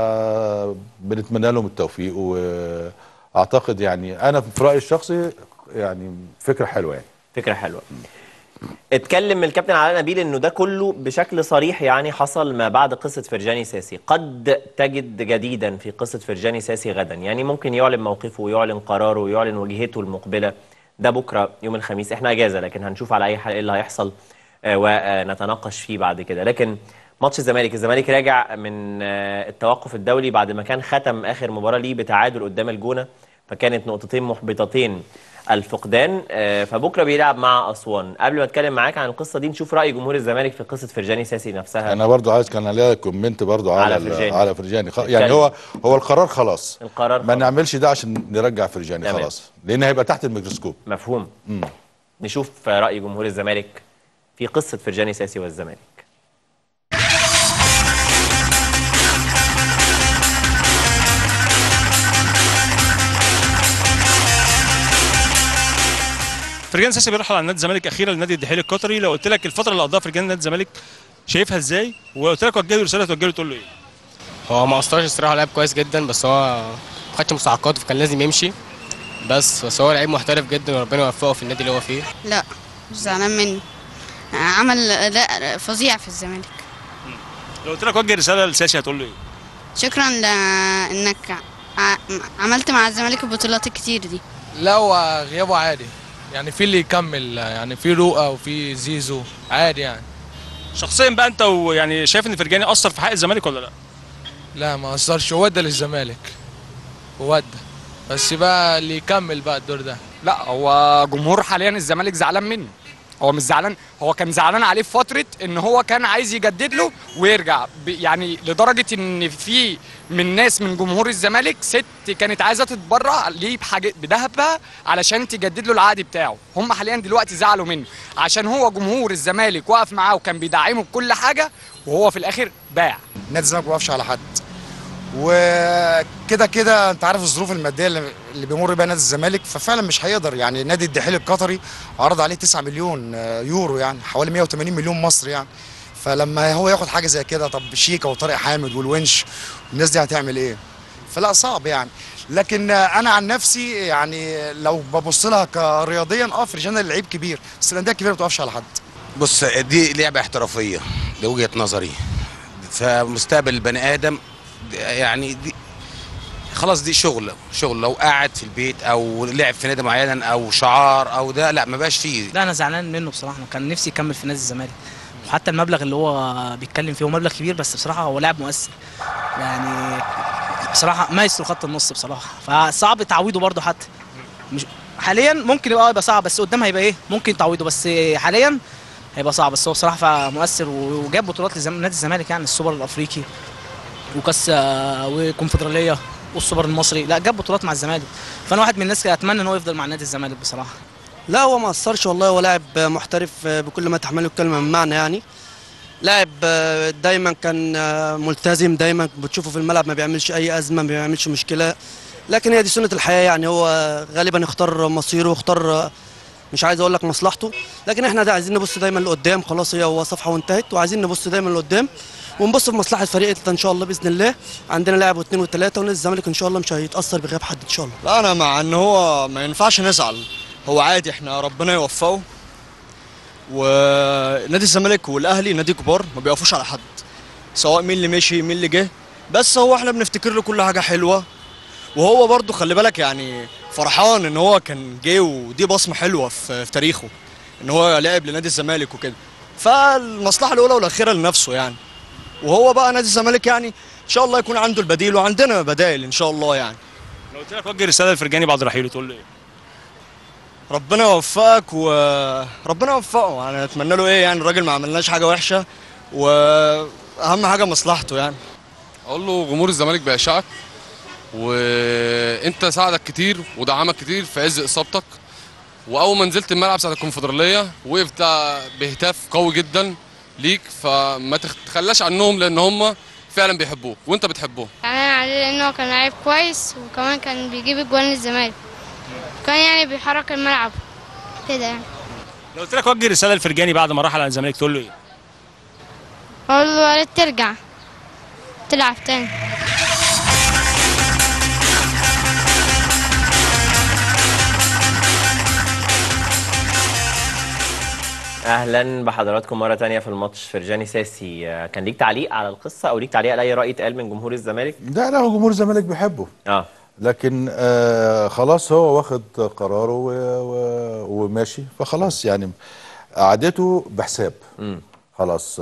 بنتمنى لهم التوفيق، واعتقد يعني انا في رايي الشخصي يعني فكره حلوه يعني. فكره حلوه. اتكلم الكابتن علاء نبيل انه ده كله بشكل صريح يعني حصل ما بعد قصه فرجاني ساسي. قد تجد جديدا في قصه فرجاني ساسي غدا، يعني ممكن يعلن موقفه ويعلن قراره ويعلن وجهته المقبله. ده بكره يوم الخميس، احنا اجازه لكن هنشوف على اي حال ايه اللي هيحصل ونتناقش فيه بعد كده. لكن ماتش الزمالك راجع من التوقف الدولي بعد ما كان ختم اخر مباراه ليه بتعادل قدام الجونه، فكانت نقطتين محبطتين الفقدان. فبكره بيلعب مع اسوان. قبل ما اتكلم معاك عن القصه دي نشوف راي جمهور الزمالك في قصه فرجاني ساسي نفسها. انا برضو عايز كان عليها كومنت برضو على فرجاني. يعني هو القرار خلاص، ما نعملش ده عشان نرجع فرجاني خلاص، لان هيبقى تحت الميكروسكوب. مفهوم. نشوف راي جمهور الزمالك في قصه فرجاني ساسي والزمالك. فرجاني ساسي بيرحل عن نادي الزمالك اخيرا لنادي الدحيل القطري. لو قلت لك الفتره اللي قضاها فرجاني نادي الزمالك شايفها ازاي، وقلت لك وجه له رساله توجه له تقول له ايه؟ هو ما قصرش الصراحه، لعب كويس جدا، بس هو ما خدش مستحقاته فكان لازم يمشي. بس هو لعيب محترف جدا وربنا يوفقه في النادي اللي هو فيه. لا مش زعلان منه، عمل اداء فظيع في الزمالك. لو قلت لك وجه رساله لساسي هتقول له ايه؟ شكرا لانك عملت مع الزمالك البطولات الكتير دي. لا هو غيابه عادي يعني، في اللي يكمل يعني، في رؤى وفي زيزو عادي يعني. شخصيا بقى انت يعني شايف ان فرجاني اثر في حق الزمالك ولا لا؟ لا ما اثرش، ودى للزمالك ودى، بس بقى اللي يكمل بقى الدور ده. لا هو جمهور حاليا الزمالك زعلان منه. هو مش زعلان، هو كان زعلان عليه في فتره ان هو كان عايز يجدد له ويرجع، يعني لدرجه ان في من ناس من جمهور الزمالك ست كانت عايزه تتبرع ليه بحاجه بذهبها علشان تجدد له العقد بتاعه. هم حاليا دلوقتي زعلوا منه عشان هو جمهور الزمالك وقف معاه وكان بيدعمه بكل حاجه، وهو في الاخر باع. نادي الزمالك ما وقفش على حد، وكده كده انت عارف الظروف الماديه اللي بيمر بيها نادي الزمالك، ففعلا مش هيقدر. يعني نادي الدحيل القطري عرض عليه 9 مليون يورو، يعني حوالي 180 مليون مصري يعني. فلما هو ياخد حاجه زي كده، طب شيكا وطارق حامد والونش الناس دي هتعمل ايه؟ فلا صعب يعني. لكن انا عن نفسي يعني لو ببص لها كرياضيا فرجاني لعيب كبير، بس الانديه الكبيره ما بتوقفش على حد. بص دي لعبه احترافيه، دي وجهه نظري. فمستقبل البني ادم يعني دي خلاص، دي شغل لو قاعد في البيت او لعب في نادي معين او شعار او ده، لا ما بقاش فيه. لا انا زعلان منه بصراحه، انا كان نفسي يكمل في نادي الزمالك، وحتى المبلغ اللي هو بيتكلم فيه هو مبلغ كبير، بس بصراحه هو لاعب مؤثر يعني، بصراحه مايسترو خط النص بصراحه، فصعب تعويضه برده. حتى مش حاليا ممكن يبقى صعب، بس قدام هيبقى ايه ممكن تعويضه، بس حاليا هيبقى صعب. بس هو بصراحه مؤثر وجاب بطولات لنادي الزمالك، يعني السوبر الافريقي وكاس وكونفدراليه والسوبر المصري، لا جاب بطولات مع الزمالك. فانا واحد من الناس اتمنى ان هو يفضل مع نادي الزمالك بصراحه. لا هو ما قصرش والله، هو لاعب محترف بكل ما تحمله الكلمه من معنى يعني. لاعب دايما كان ملتزم، دايما بتشوفه في الملعب ما بيعملش اي ازمه، ما بيعملش مشكله. لكن هي دي سنه الحياه يعني، هو غالبا اختار مصيره واختار مش عايز اقول لك مصلحته، لكن احنا ده عايزين نبص دايما لقدام. خلاص هو صفحه وانتهت، وعايزين نبص دايما لقدام ونبص في مصلحه فريق ان شاء الله باذن الله. عندنا لاعب واثنين وثلاثه، ونادي الزمالك ان شاء الله مش هيتاثر بغياب حد ان شاء الله. لا انا مع ان هو ما ينفعش نزعل، هو عادي، احنا ربنا يوفقه. ونادي الزمالك والاهلي نادي كبار ما بيقفوش على حد، سواء مين اللي مشي مين اللي جه، بس هو احنا بنفتكر له كل حاجه حلوه. وهو برضه خلي بالك يعني فرحان ان هو كان جه، ودي بصمه حلوه في تاريخه ان هو لعب لنادي الزمالك وكده، فالمصلحه الاولى والاخيره لنفسه يعني. وهو بقى نادي الزمالك يعني ان شاء الله يكون عنده البديل، وعندنا بدائل ان شاء الله يعني. لو قلت لك وجه رساله لفرجاني بعد رحيله تقول له ايه؟ ربنا يوفقك وربنا يوفقه، يعني اتمنى له ايه يعني، الراجل ما عملناش حاجه وحشه، واهم حاجه مصلحته يعني. اقول له جمهور الزمالك بيعشقك، وانت ساعدك كتير ودعمك كتير في عز اصابتك، واول ما نزلت الملعب ساعه الكونفدراليه وقفت بهتاف قوي جدا ليك، فما تتخلاش عنهم لان هم فعلا بيحبوك وانت بتحبهم. يعني عليه لانه كان لعيب كويس، وكمان كان بيجيب اجوان للزمالك، كان يعني بيحرك الملعب كده يعني. لو قلت لك وجه رساله لفرجاني بعد ما رحل عن الزمالك تقول له ايه؟ اقول له يا ريت ترجع تلعب تاني. اهلا بحضراتكم مره تانية في الماتش. فرجاني ساسي، كان ليك تعليق على القصه او ليك تعليق على اي راي اتقال من جمهور الزمالك؟ لا هو جمهور الزمالك بيحبه، لكن خلاص هو واخد قراره وماشي، فخلاص يعني قعدته بحساب. خلاص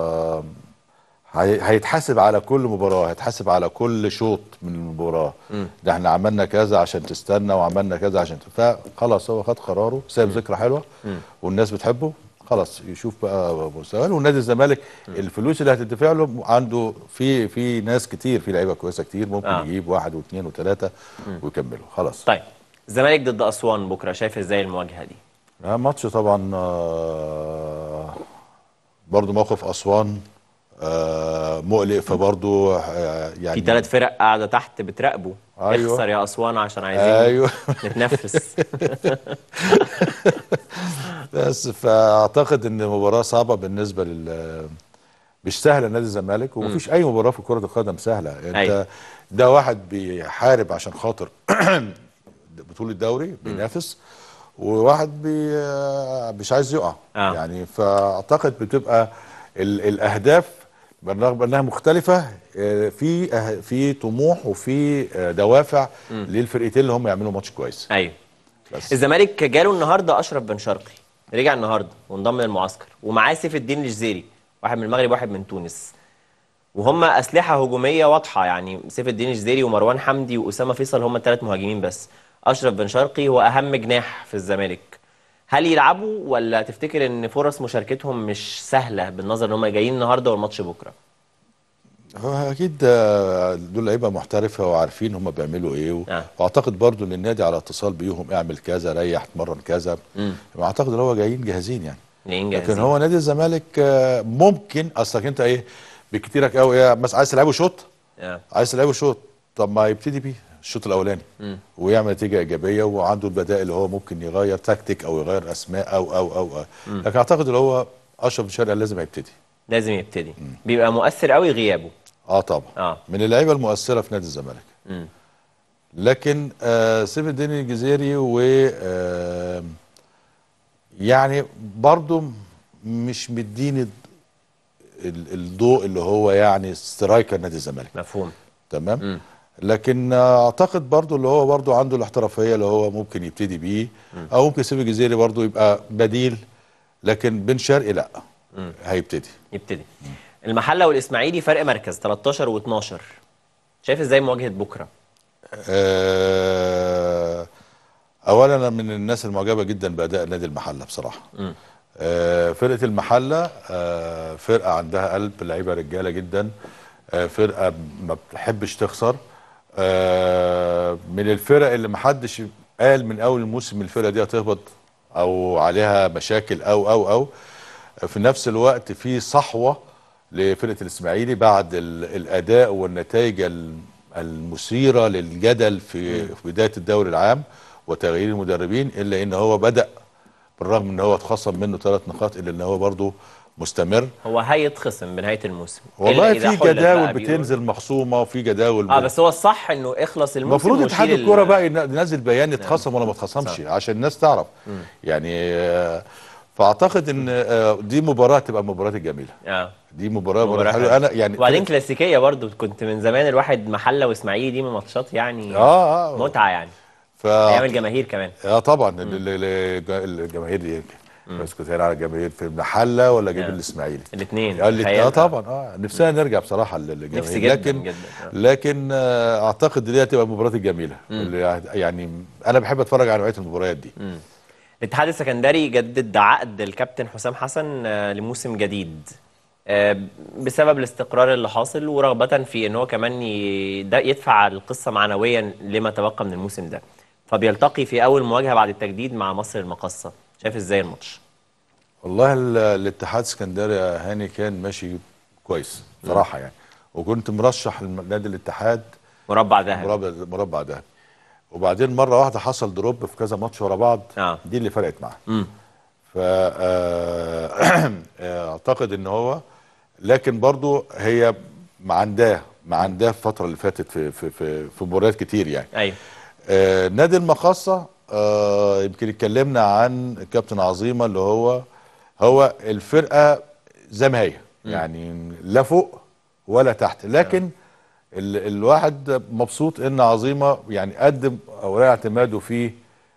هيتحاسب على كل مباراه، هيتحاسب على كل شوط من المباراه. ده احنا عملنا كذا عشان تستنى، وعملنا كذا عشان فخلاص هو خد قراره، ساب ذكرى حلوه والناس بتحبه، خلاص يشوف بقى مستقبله. ونادي الزمالك الفلوس اللي هتدفع له عنده في ناس كتير، في لعيبه كويسه كتير، ممكن يجيب واحد واثنين وثلاثه ويكملوا خلاص. طيب الزمالك ضد اسوان بكره، شايف ازاي المواجهه دي؟ ماتش طبعا برضو موقف اسوان مقلق، فبرضه يعني في 3 فرق قاعده تحت بتراقبه. أيوة. اخسر يا اسوان عشان عايزين نتنفس. بس فاعتقد ان مباراه صعبه بالنسبه مش سهله لنادي الزمالك، ومفيش اي مباراه في كره القدم سهله. انت ده واحد بيحارب عشان خاطر بطوله الدوري بينافس، وواحد مش عايز يقع يعني. فاعتقد بتبقى الاهداف بالرغم انها مختلفه، في طموح وفي دوافع للفرقتين اللي هم يعملوا ماتش كويس. ايوه بس الزمالك جاله النهارده اشرف بن شرقي، رجع النهارده وانضم للمعسكر، ومعاه سيف الدين الجزيري، واحد من المغرب واحد من تونس، وهم اسلحه هجوميه واضحه يعني. سيف الدين الجزيري ومروان حمدي واسامه فيصل هم ال3 مهاجمين بس. اشرف بن شرقي هو اهم جناح في الزمالك. هل يلعبوا ولا تفتكر ان فرص مشاركتهم مش سهله بالنظر ان هم جايين النهارده والماتش بكره؟ هو اكيد دول لعيبه محترفه وعارفين هم بيعملوا ايه، واعتقد برضو ان النادي على اتصال بيهم، اعمل كذا، ريح، اتمرن كذا. واعتقد ان هو جايين جاهزين يعني. لكن هو نادي الزمالك ممكن اصلك انت ايه بكتيرك قوي، مثلا عايز تلعبه شوط، عايز تلعبه شوط، طب ما يبتدي بيه الشوط الاولاني ويعمل نتيجه ايجابيه، وعنده البدائل اللي هو ممكن يغير تكتيك او يغير اسماء او لكن اعتقد ان هو اشرف بن شرقي لازم يبتدي. بيبقى مؤثر قوي غيابه. طبعا من اللعيبه المؤثره في نادي الزمالك. لكن سيف الدين الجزيري و يعني برضو مش مديني الضوء اللي هو يعني سترايكر نادي الزمالك. مفهوم. تمام. لكن اعتقد برضو اللي هو برضو عنده الاحترافيه اللي هو ممكن يبتدي بيه، او ممكن سيف الجزيري برضو يبقى بديل، لكن بن شرقي لا هيبتدي. المحله والاسماعيلي فرق مركز 13 و12، شايف ازاي مواجهه بكره؟ اولا انا من الناس المعجبه جدا باداء نادي المحله بصراحه. فرقه المحله فرقه عندها قلب، لعيبه رجاله جدا، فرقه ما بتحبش تخسر، من الفرق اللي محدش قال من اول الموسم الفرقه دي هتهبط او عليها مشاكل او في نفس الوقت في صحوه لفرقه الاسماعيلي بعد الاداء والنتائج المثيره للجدل في بدايه الدوري العام وتغيير المدربين، الا ان هو بدا بالرغم ان هو اتخصم منه 3 نقاط الا ان هو برضه مستمر. هو هيتخصم بنهايه الموسم والله إذا في حلت جداول بقى بتنزل مخصومه وفي جداول بس هو الصح انه اخلص الموسم. المفروض اتحاد وشيل الكوره بقى ينزل بيان اتخصم ولا ما اتخصمش عشان الناس تعرف. يعني فاعتقد ان دي مباراه تبقى مباراه الجميله. دي مباراه حلوه. انا يعني وبعدين كلاسيكيه برضو، كنت من زمان الواحد محله واسماعيلي دي من ماتشات يعني متعه يعني ايام الجماهير كمان. طبعا الجماهير دي بس كنت هنا على الجماهير في المحله ولا جايب الاسماعيلي الاثنين. طبعا نفسنا نرجع بصراحه للجماهير، لكن اعتقد دي هتبقى المباراه الجميله يعني انا بحب اتفرج على نوعيه المباريات دي. الاتحاد السكندري جدد عقد الكابتن حسام حسن لموسم جديد بسبب الاستقرار اللي حاصل ورغبه في ان هو كمان يدفع القصه معنويا لما تبقى من الموسم ده، فبيلتقي في اول مواجهه بعد التجديد مع مصر المقاصه. شايف ازاي الماتش؟ والله الاتحاد السكندري يا هاني كان ماشي كويس صراحه يعني، وكنت مرشح لنادي الاتحاد مربع ذهبي مربع ذهبي، وبعدين مره واحده حصل دروب في كذا ماتش ورا بعض دي اللي فرقت معاه. اعتقد ان هو لكن برضو هي معنداه الفتره اللي فاتت في مباريات كتير يعني. ايوه نادي المقاصه يمكن اتكلمنا عن كابتن عظيمه اللي هو الفرقه زي ما هي يعني لا فوق ولا تحت، لكن الواحد مبسوط ان عظيمه يعني قدم اوراق اعتماده في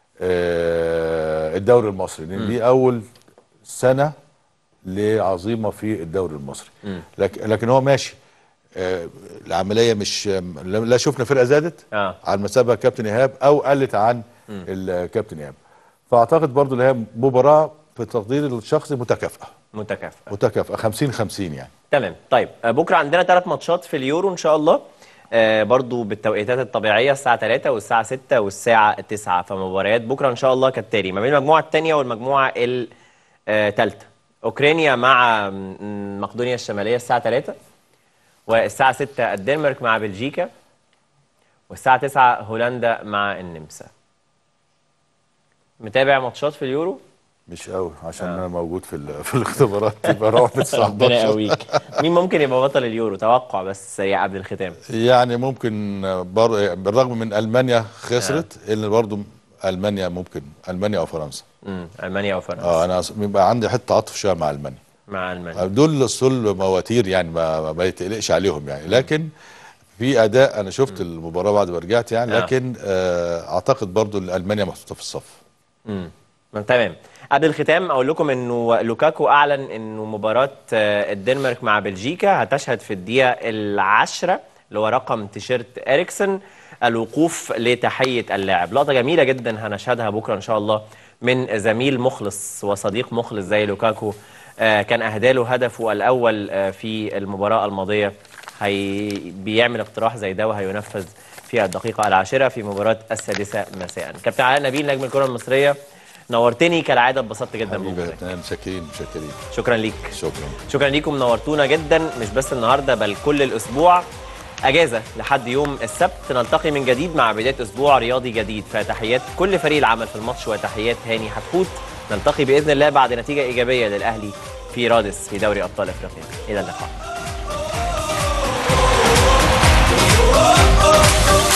الدوري المصري، لان دي اول سنه لعظيمه في الدوري المصري. لكن هو ماشي. العمليه مش لا شفنا فرقه زادت عن مسابقه كابتن ايهاب او قلت عن الكابتن ايهاب، فاعتقد برضو اللي هي مباراه في تقدير الشخصي متكافئه 50-50 يعني. تمام. طيب بكره عندنا 3 ماتشات في اليورو ان شاء الله برضو بالتوقيتات الطبيعيه الساعه 3 والساعه 6 والساعه 9، فمباريات بكره ان شاء الله كالتالي: ما بين المجموعه الثانيه والمجموعه الثالثه اوكرانيا مع مقدونيا الشماليه الساعه 3، والساعه 6 الدنمارك مع بلجيكا، والساعه 9 هولندا مع النمسا. متابع ماتشات في اليورو؟ مش قوي عشان انا موجود في الاختبارات يبقى روح ب 19. ربنا يقويك. مين ممكن يبقى بطل اليورو؟ توقع بس سريع قبل الختام. يعني ممكن بالرغم من المانيا خسرت الا برضه المانيا ممكن المانيا او فرنسا. المانيا او فرنسا. انا بيبقى عندي حته عطف شويه مع المانيا. دول الصل مواتير يعني ما يتقلقش عليهم يعني، لكن في اداء انا شفت المباراه بعد ما رجعت يعني، لكن اعتقد برضه المانيا محطوطه في الصف. تمام. قبل الختام اقول لكم انه لوكاكو اعلن انه مباراه الدنمارك مع بلجيكا هتشهد في الدقيقه 10 اللي هو رقم تيشيرت اريكسن الوقوف لتحيه اللاعب. لقطه جميله جدا هنشهدها بكره ان شاء الله من زميل مخلص وصديق مخلص زي لوكاكو، كان اهدى له هدفه الاول في المباراه الماضيه، بيعمل اقتراح زي ده وهينفذ في الدقيقه 10 في مباراه 6 مساء. كابتن علاء نبيل نجم الكره المصريه، نورتني كالعاده، اتبسطت جدا بوجودك. متشكرين. شكرا ليك. شكرا ليكم، نورتونا جدا مش بس النهارده بل كل الاسبوع. اجازه لحد يوم السبت، نلتقي من جديد مع بدايه اسبوع رياضي جديد. فتحيات كل فريق العمل في الماتش وتحيات هاني حتحوت. نلتقي باذن الله بعد نتيجه ايجابيه للاهلي في رادس في دوري ابطال افريقيا. الى اللقاء.